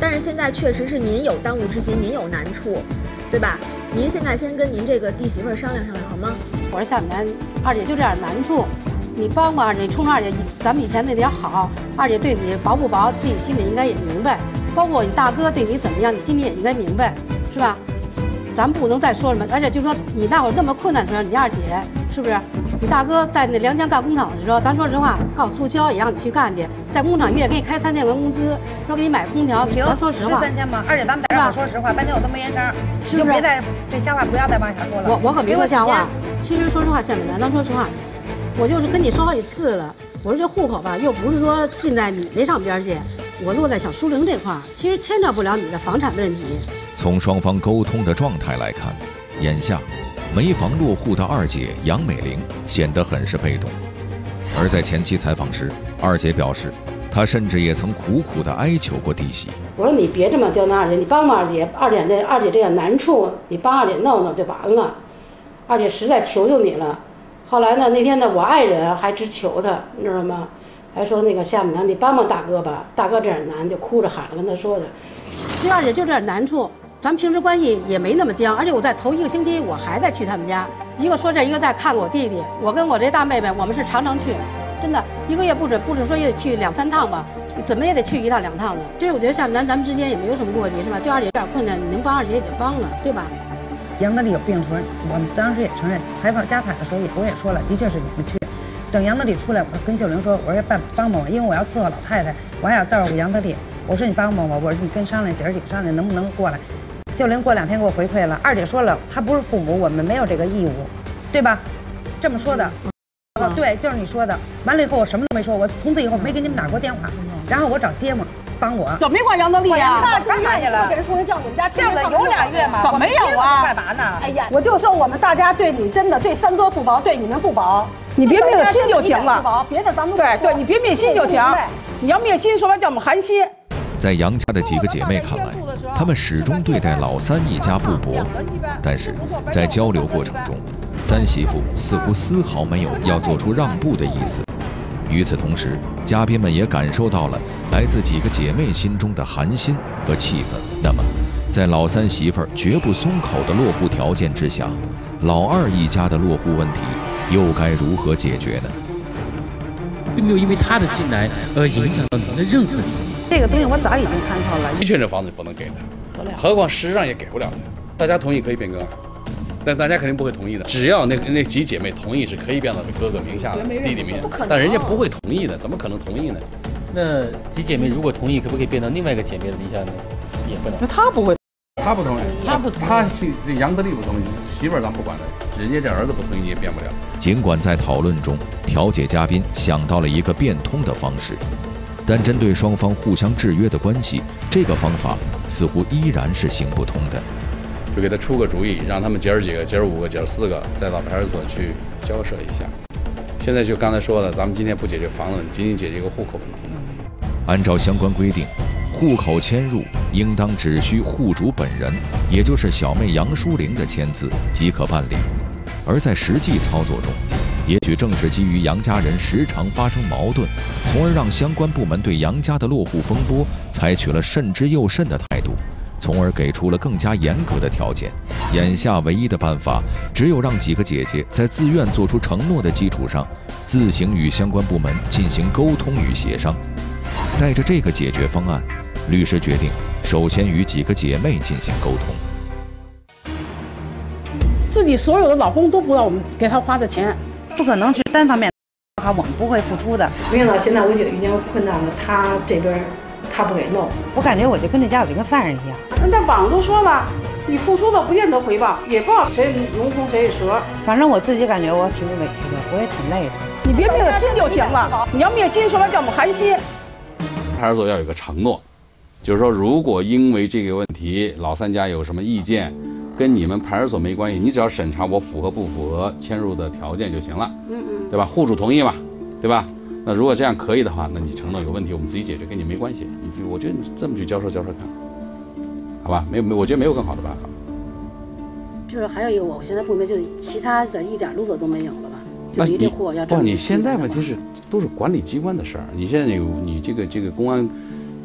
但是现在确实是您有当务之急，您有难处，对吧？您现在先跟您这个弟媳妇儿商量商量好吗？ 我说夏美兰，二姐就这点难处，你帮帮二姐，冲二姐咱们以前那点好，二姐对你薄不薄，自己心里应该也明白。包括你大哥对你怎么样，你心里也应该明白，是吧？咱不能再说什么，而且就说你那会儿那么困难的时候，你二姐是不是？你大哥在那良江干工厂的时候，咱说实话，告促销也让你去干去，在工厂月给你开三千文工资，说给你买空调，咱说实话， 三千吗？而且咱们在这儿说实话，半天我都没言声， 是不是？ 别再这瞎话不要再往下说了。 我我可没说瞎话。其实说实话，夏美兰，咱说实话，我就是跟你说好几次了。我说这户口吧，又不是说进在你那上边去，我落在小苏玲这块儿，其实牵扯不了你的房产问题。 从双方沟通的状态来看，眼下没房落户的二姐杨美玲显得很是被动。而在前期采访时，二姐表示，她甚至也曾苦苦地哀求过弟媳。 我说你别这么刁难二姐，你帮帮二姐，二姐这二姐这点难处，你帮二姐弄弄就完了。二姐实在求求你了。后来呢，那天呢，我爱人还直求他，你知道吗？还说那个夏美兰，你帮帮大哥吧，大哥这点难，就哭着喊着跟他说的。其实二姐就这点难处，咱们平时关系也没那么僵，而且我在头一个星期我还在去他们家，一个说这，一个在看我弟弟。我跟我这大妹妹，我们是常常去，真的一个月不止不止说也得去两三趟吧，怎么也得去一趟两趟的。这是我觉得夏美兰咱们之间也没有什么过节，是吧？就二姐这点困难，你能帮二姐也得帮了，对吧？ 杨德利有病存，我们当时也承认，采访家采的时候也我也说了，的确是你们缺。等杨德利出来，我跟秀玲说，我说帮帮帮我，因为我要伺候老太太，我还要照顾杨德利。我说你帮帮我，我说你跟商量姐儿几个商量能不能过来。秀玲过两天给我回馈了，二姐说了，她不是父母，我们没有这个义务，对吧？这么说的。哦，对，就是你说的。完了以后我什么都没说，我从此以后没给你们打过电话，然后我找街坊。帮我怎么没管杨德利呀？ 那干嘛去了？给人说人叫你们家叫了有俩月嘛？ 怎么没有啊？ 干嘛呢？ 哎呀，我就说我们大家对你真的对三哥不薄，对你们不薄，你别灭了心就行了。别的咱们对对，你别灭心就行。你要灭心，说白叫我们寒心。 在杨家的几个姐妹看来，她们始终对待老三一家不薄，但是在交流过程中，三媳妇似乎丝毫没有要做出让步的意思。与此同时，嘉宾们也感受到了来自几个姐妹心中的寒心和气愤。那么，在老三媳妇儿绝不松口的落户条件之下，老二一家的落户问题又该如何解决呢？ 并没有因为他的进来而影响到您的任何利益。 这个东西我早已经看透了。 的确，这房子不能给他，何况事实上也给不了他。大家同意可以变更。但大家肯定不会同意的，只要那那几姐妹同意是可以变到哥哥名下的，弟弟名下，但人家不会同意的，怎么可能同意呢？ 那几姐妹如果同意，可不可以变到另外一个姐妹的名下呢？也不能。 那他不会， 他不同意， 他不同意， 他是这杨德利不同意，媳妇儿咱不管了，人家这儿子不同意你也变不了。 尽管在讨论中，调解嘉宾想到了一个变通的方式，但针对双方互相制约的关系，这个方法似乎依然是行不通的。 就给他出个主意，让他们姐儿几个、姐儿五个、姐儿四个再到派出所去交涉一下。现在就刚才说的，咱们今天不解决房子问题，仅仅解决一个户口问题。 按照相关规定，户口迁入应当只需户主本人，也就是小妹杨淑玲的签字即可办理。而在实际操作中，也许正是基于杨家人时常发生矛盾，从而让相关部门对杨家的落户风波采取了慎之又慎的态度。从而给出了更加严格的条件。眼下唯一的办法，只有让几个姐姐在自愿做出承诺的基础上，自行与相关部门进行沟通与协商。带着这个解决方案，律师决定首先与几个姐妹进行沟通。 自己所有的老公都不让我们给他花的钱， 不可能是单方面，我们不会付出的。 没想到现在我觉得遇见困难了，他这边。他不给弄， 我感觉我就跟这家我就跟犯人一样。 那网上都说了，你付出的不见得回报，也不知道谁龙头谁是蛇。 反正我自己感觉我挺委屈的，我也挺累的。 你别灭了心就行了，你要灭心，说白叫我们寒心。 派出所要有个承诺，就是说，如果因为这个问题老三家有什么意见，跟你们派出所没关系，你只要审查我符合不符合迁入的条件就行了，嗯嗯，对吧？户主同意嘛，对吧？那如果这样可以的话，那你承诺有问题，我们自己解决，跟你没关系。你就我觉得你这么去交涉交涉看，好吧？没有没，我觉得没有更好的办法。 就是还有一个，我现在不明白，就是其他的一点路子都没有了吧？就离这户要不，你现在问题是都是管理机关的事儿。你现在有你这个这个公安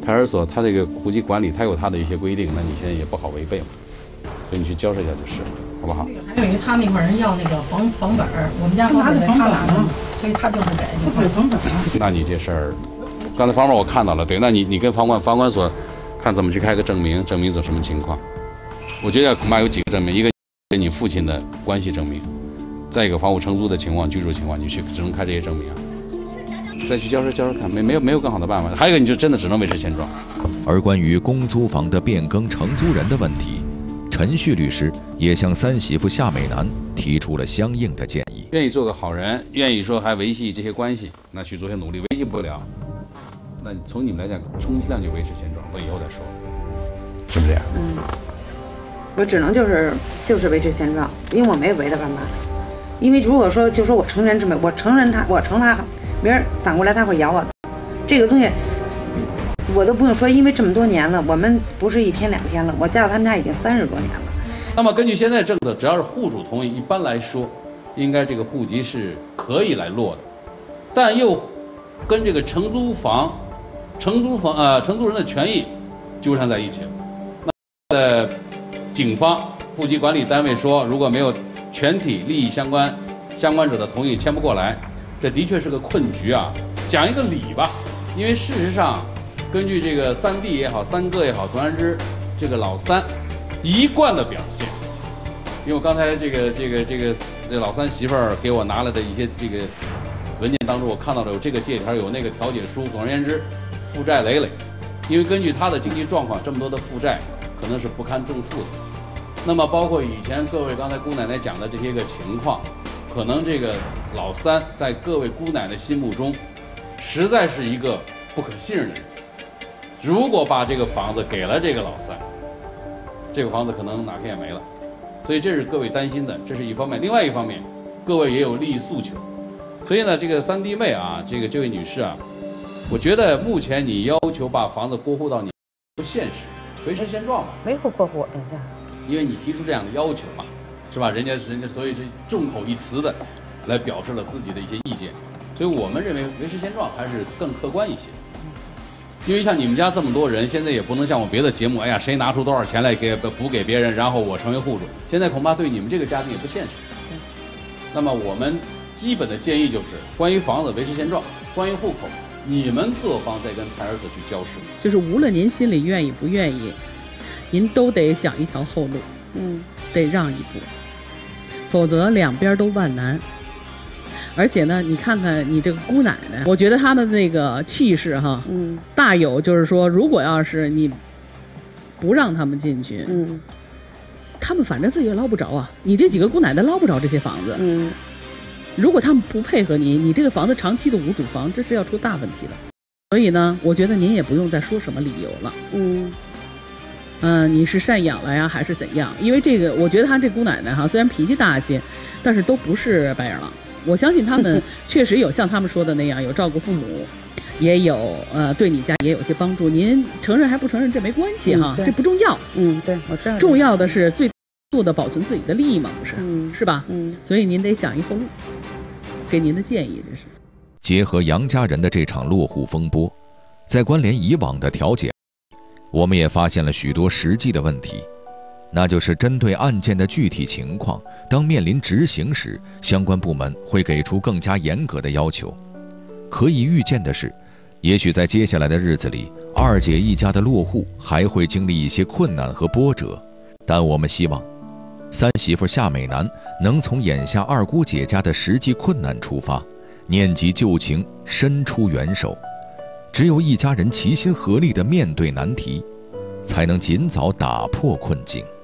派出所它这个户籍管理它有它的一些规定，那你现在也不好违背嘛，所以你去交涉一下就是，好不好？ 还有一他那块人要那个房房本儿，我们家房本在他拿呢，所以他就是给那个房本。 那你这事儿，刚才房本我看到了，对，那你你跟房管房管所看怎么去开个证明，证明是什么情况？我觉得恐怕有几个证明，一个跟你父亲的关系证明，再一个房屋承租的情况、居住情况，你去只能开这些证明啊。再去交涉交涉看，没没有没有更好的办法。还有一个，你就真的只能维持现状。 而关于公租房的变更承租人的问题，陈旭律师也向三媳妇夏美楠提出了相应的建议。 愿意做个好人，愿意说还维系这些关系，那去做些努力。维系不了，那从你们来讲，充其量就维持现状，等以后再说，是不是这样？ 嗯，我只能就是就是维持现状，因为我没有别的办法。因为如果说就说我承认这么，我承认他，我承他。别人反过来他会咬我的，这个东西我都不用说，因为这么多年了，我们不是一天两天了，我嫁到他们家已经三十多年了。 那么根据现在政策，只要是户主同意，一般来说，应该这个户籍是可以来落的，但又跟这个承租房、承租房呃承租人的权益纠缠在一起了。那呃，警方、户籍管理单位说，如果没有全体利益相关相关者的同意，签不过来。这的确是个困局啊！讲一个理吧，因为事实上，根据这个三弟也好，三哥也好，总而言之，这个老三一贯的表现，因为我刚才这个这个这个这老三媳妇儿给我拿来的一些这个文件当中，我看到了有这个借条，有那个调解书，总而言之，负债累累。因为根据他的经济状况，这么多的负债可能是不堪重负的。那么包括以前各位刚才姑奶奶讲的这些个情况。可能这个老三在各位姑奶奶心目中，实在是一个不可信任的人。如果把这个房子给了这个老三，这个房子可能哪天也没了。所以这是各位担心的，这是一方面。另外一方面，各位也有利益诉求。所以呢，这个三弟妹啊，这个这位女士啊，我觉得目前你要求把房子过户到你不现实，维持现状吧。 没有过户，等一下。 因为你提出这样的要求嘛。是吧？人家人家所以是众口一词的来表示了自己的一些意见，所以我们认为维持现状还是更客观一些。因为像你们家这么多人，现在也不能像我别的节目，哎呀，谁拿出多少钱来给补给别人，然后我成为户主，现在恐怕对你们这个家庭也不现实。那么我们基本的建议就是，关于房子维持现状，关于户口，你们各方再跟派出所去交涉。 就是无论您心里愿意不愿意，您都得想一条后路， 嗯， 得让一步。否则两边都万难，而且呢，你看看你这个姑奶奶，我觉得他们那个气势哈， 嗯， 大有就是说，如果要是你不让他们进去， 嗯， 他们反正自己也捞不着啊，你这几个姑奶奶捞不着这些房子， 嗯， 如果他们不配合你，你这个房子长期的无主房，这是要出大问题的。所以呢，我觉得您也不用再说什么理由了， 嗯。 嗯、呃，你是赡养了呀，还是怎样？因为这个，我觉得她这姑奶奶哈，虽然脾气大些，但是都不是白眼狼。我相信他们确实有像他们说的那样，有照顾父母，也有呃对你家也有些帮助。您承认还不承认这没关系哈， 嗯、 这不重要。 嗯，对，我知道。 重要的是最度的保存自己的利益嘛，不是？ 嗯， 是吧？ 嗯。 所以您得想一后路，给您的建议这是。 结合杨家人的这场落户风波，在关联以往的调解。我们也发现了许多实际的问题，那就是针对案件的具体情况，当面临执行时，相关部门会给出更加严格的要求。可以预见的是，也许在接下来的日子里，二姐一家的落户还会经历一些困难和波折，但我们希望三媳妇夏美楠能从眼下二姑姐家的实际困难出发，念及旧情，伸出援手。只有一家人齐心合力地面对难题，才能尽早打破困境。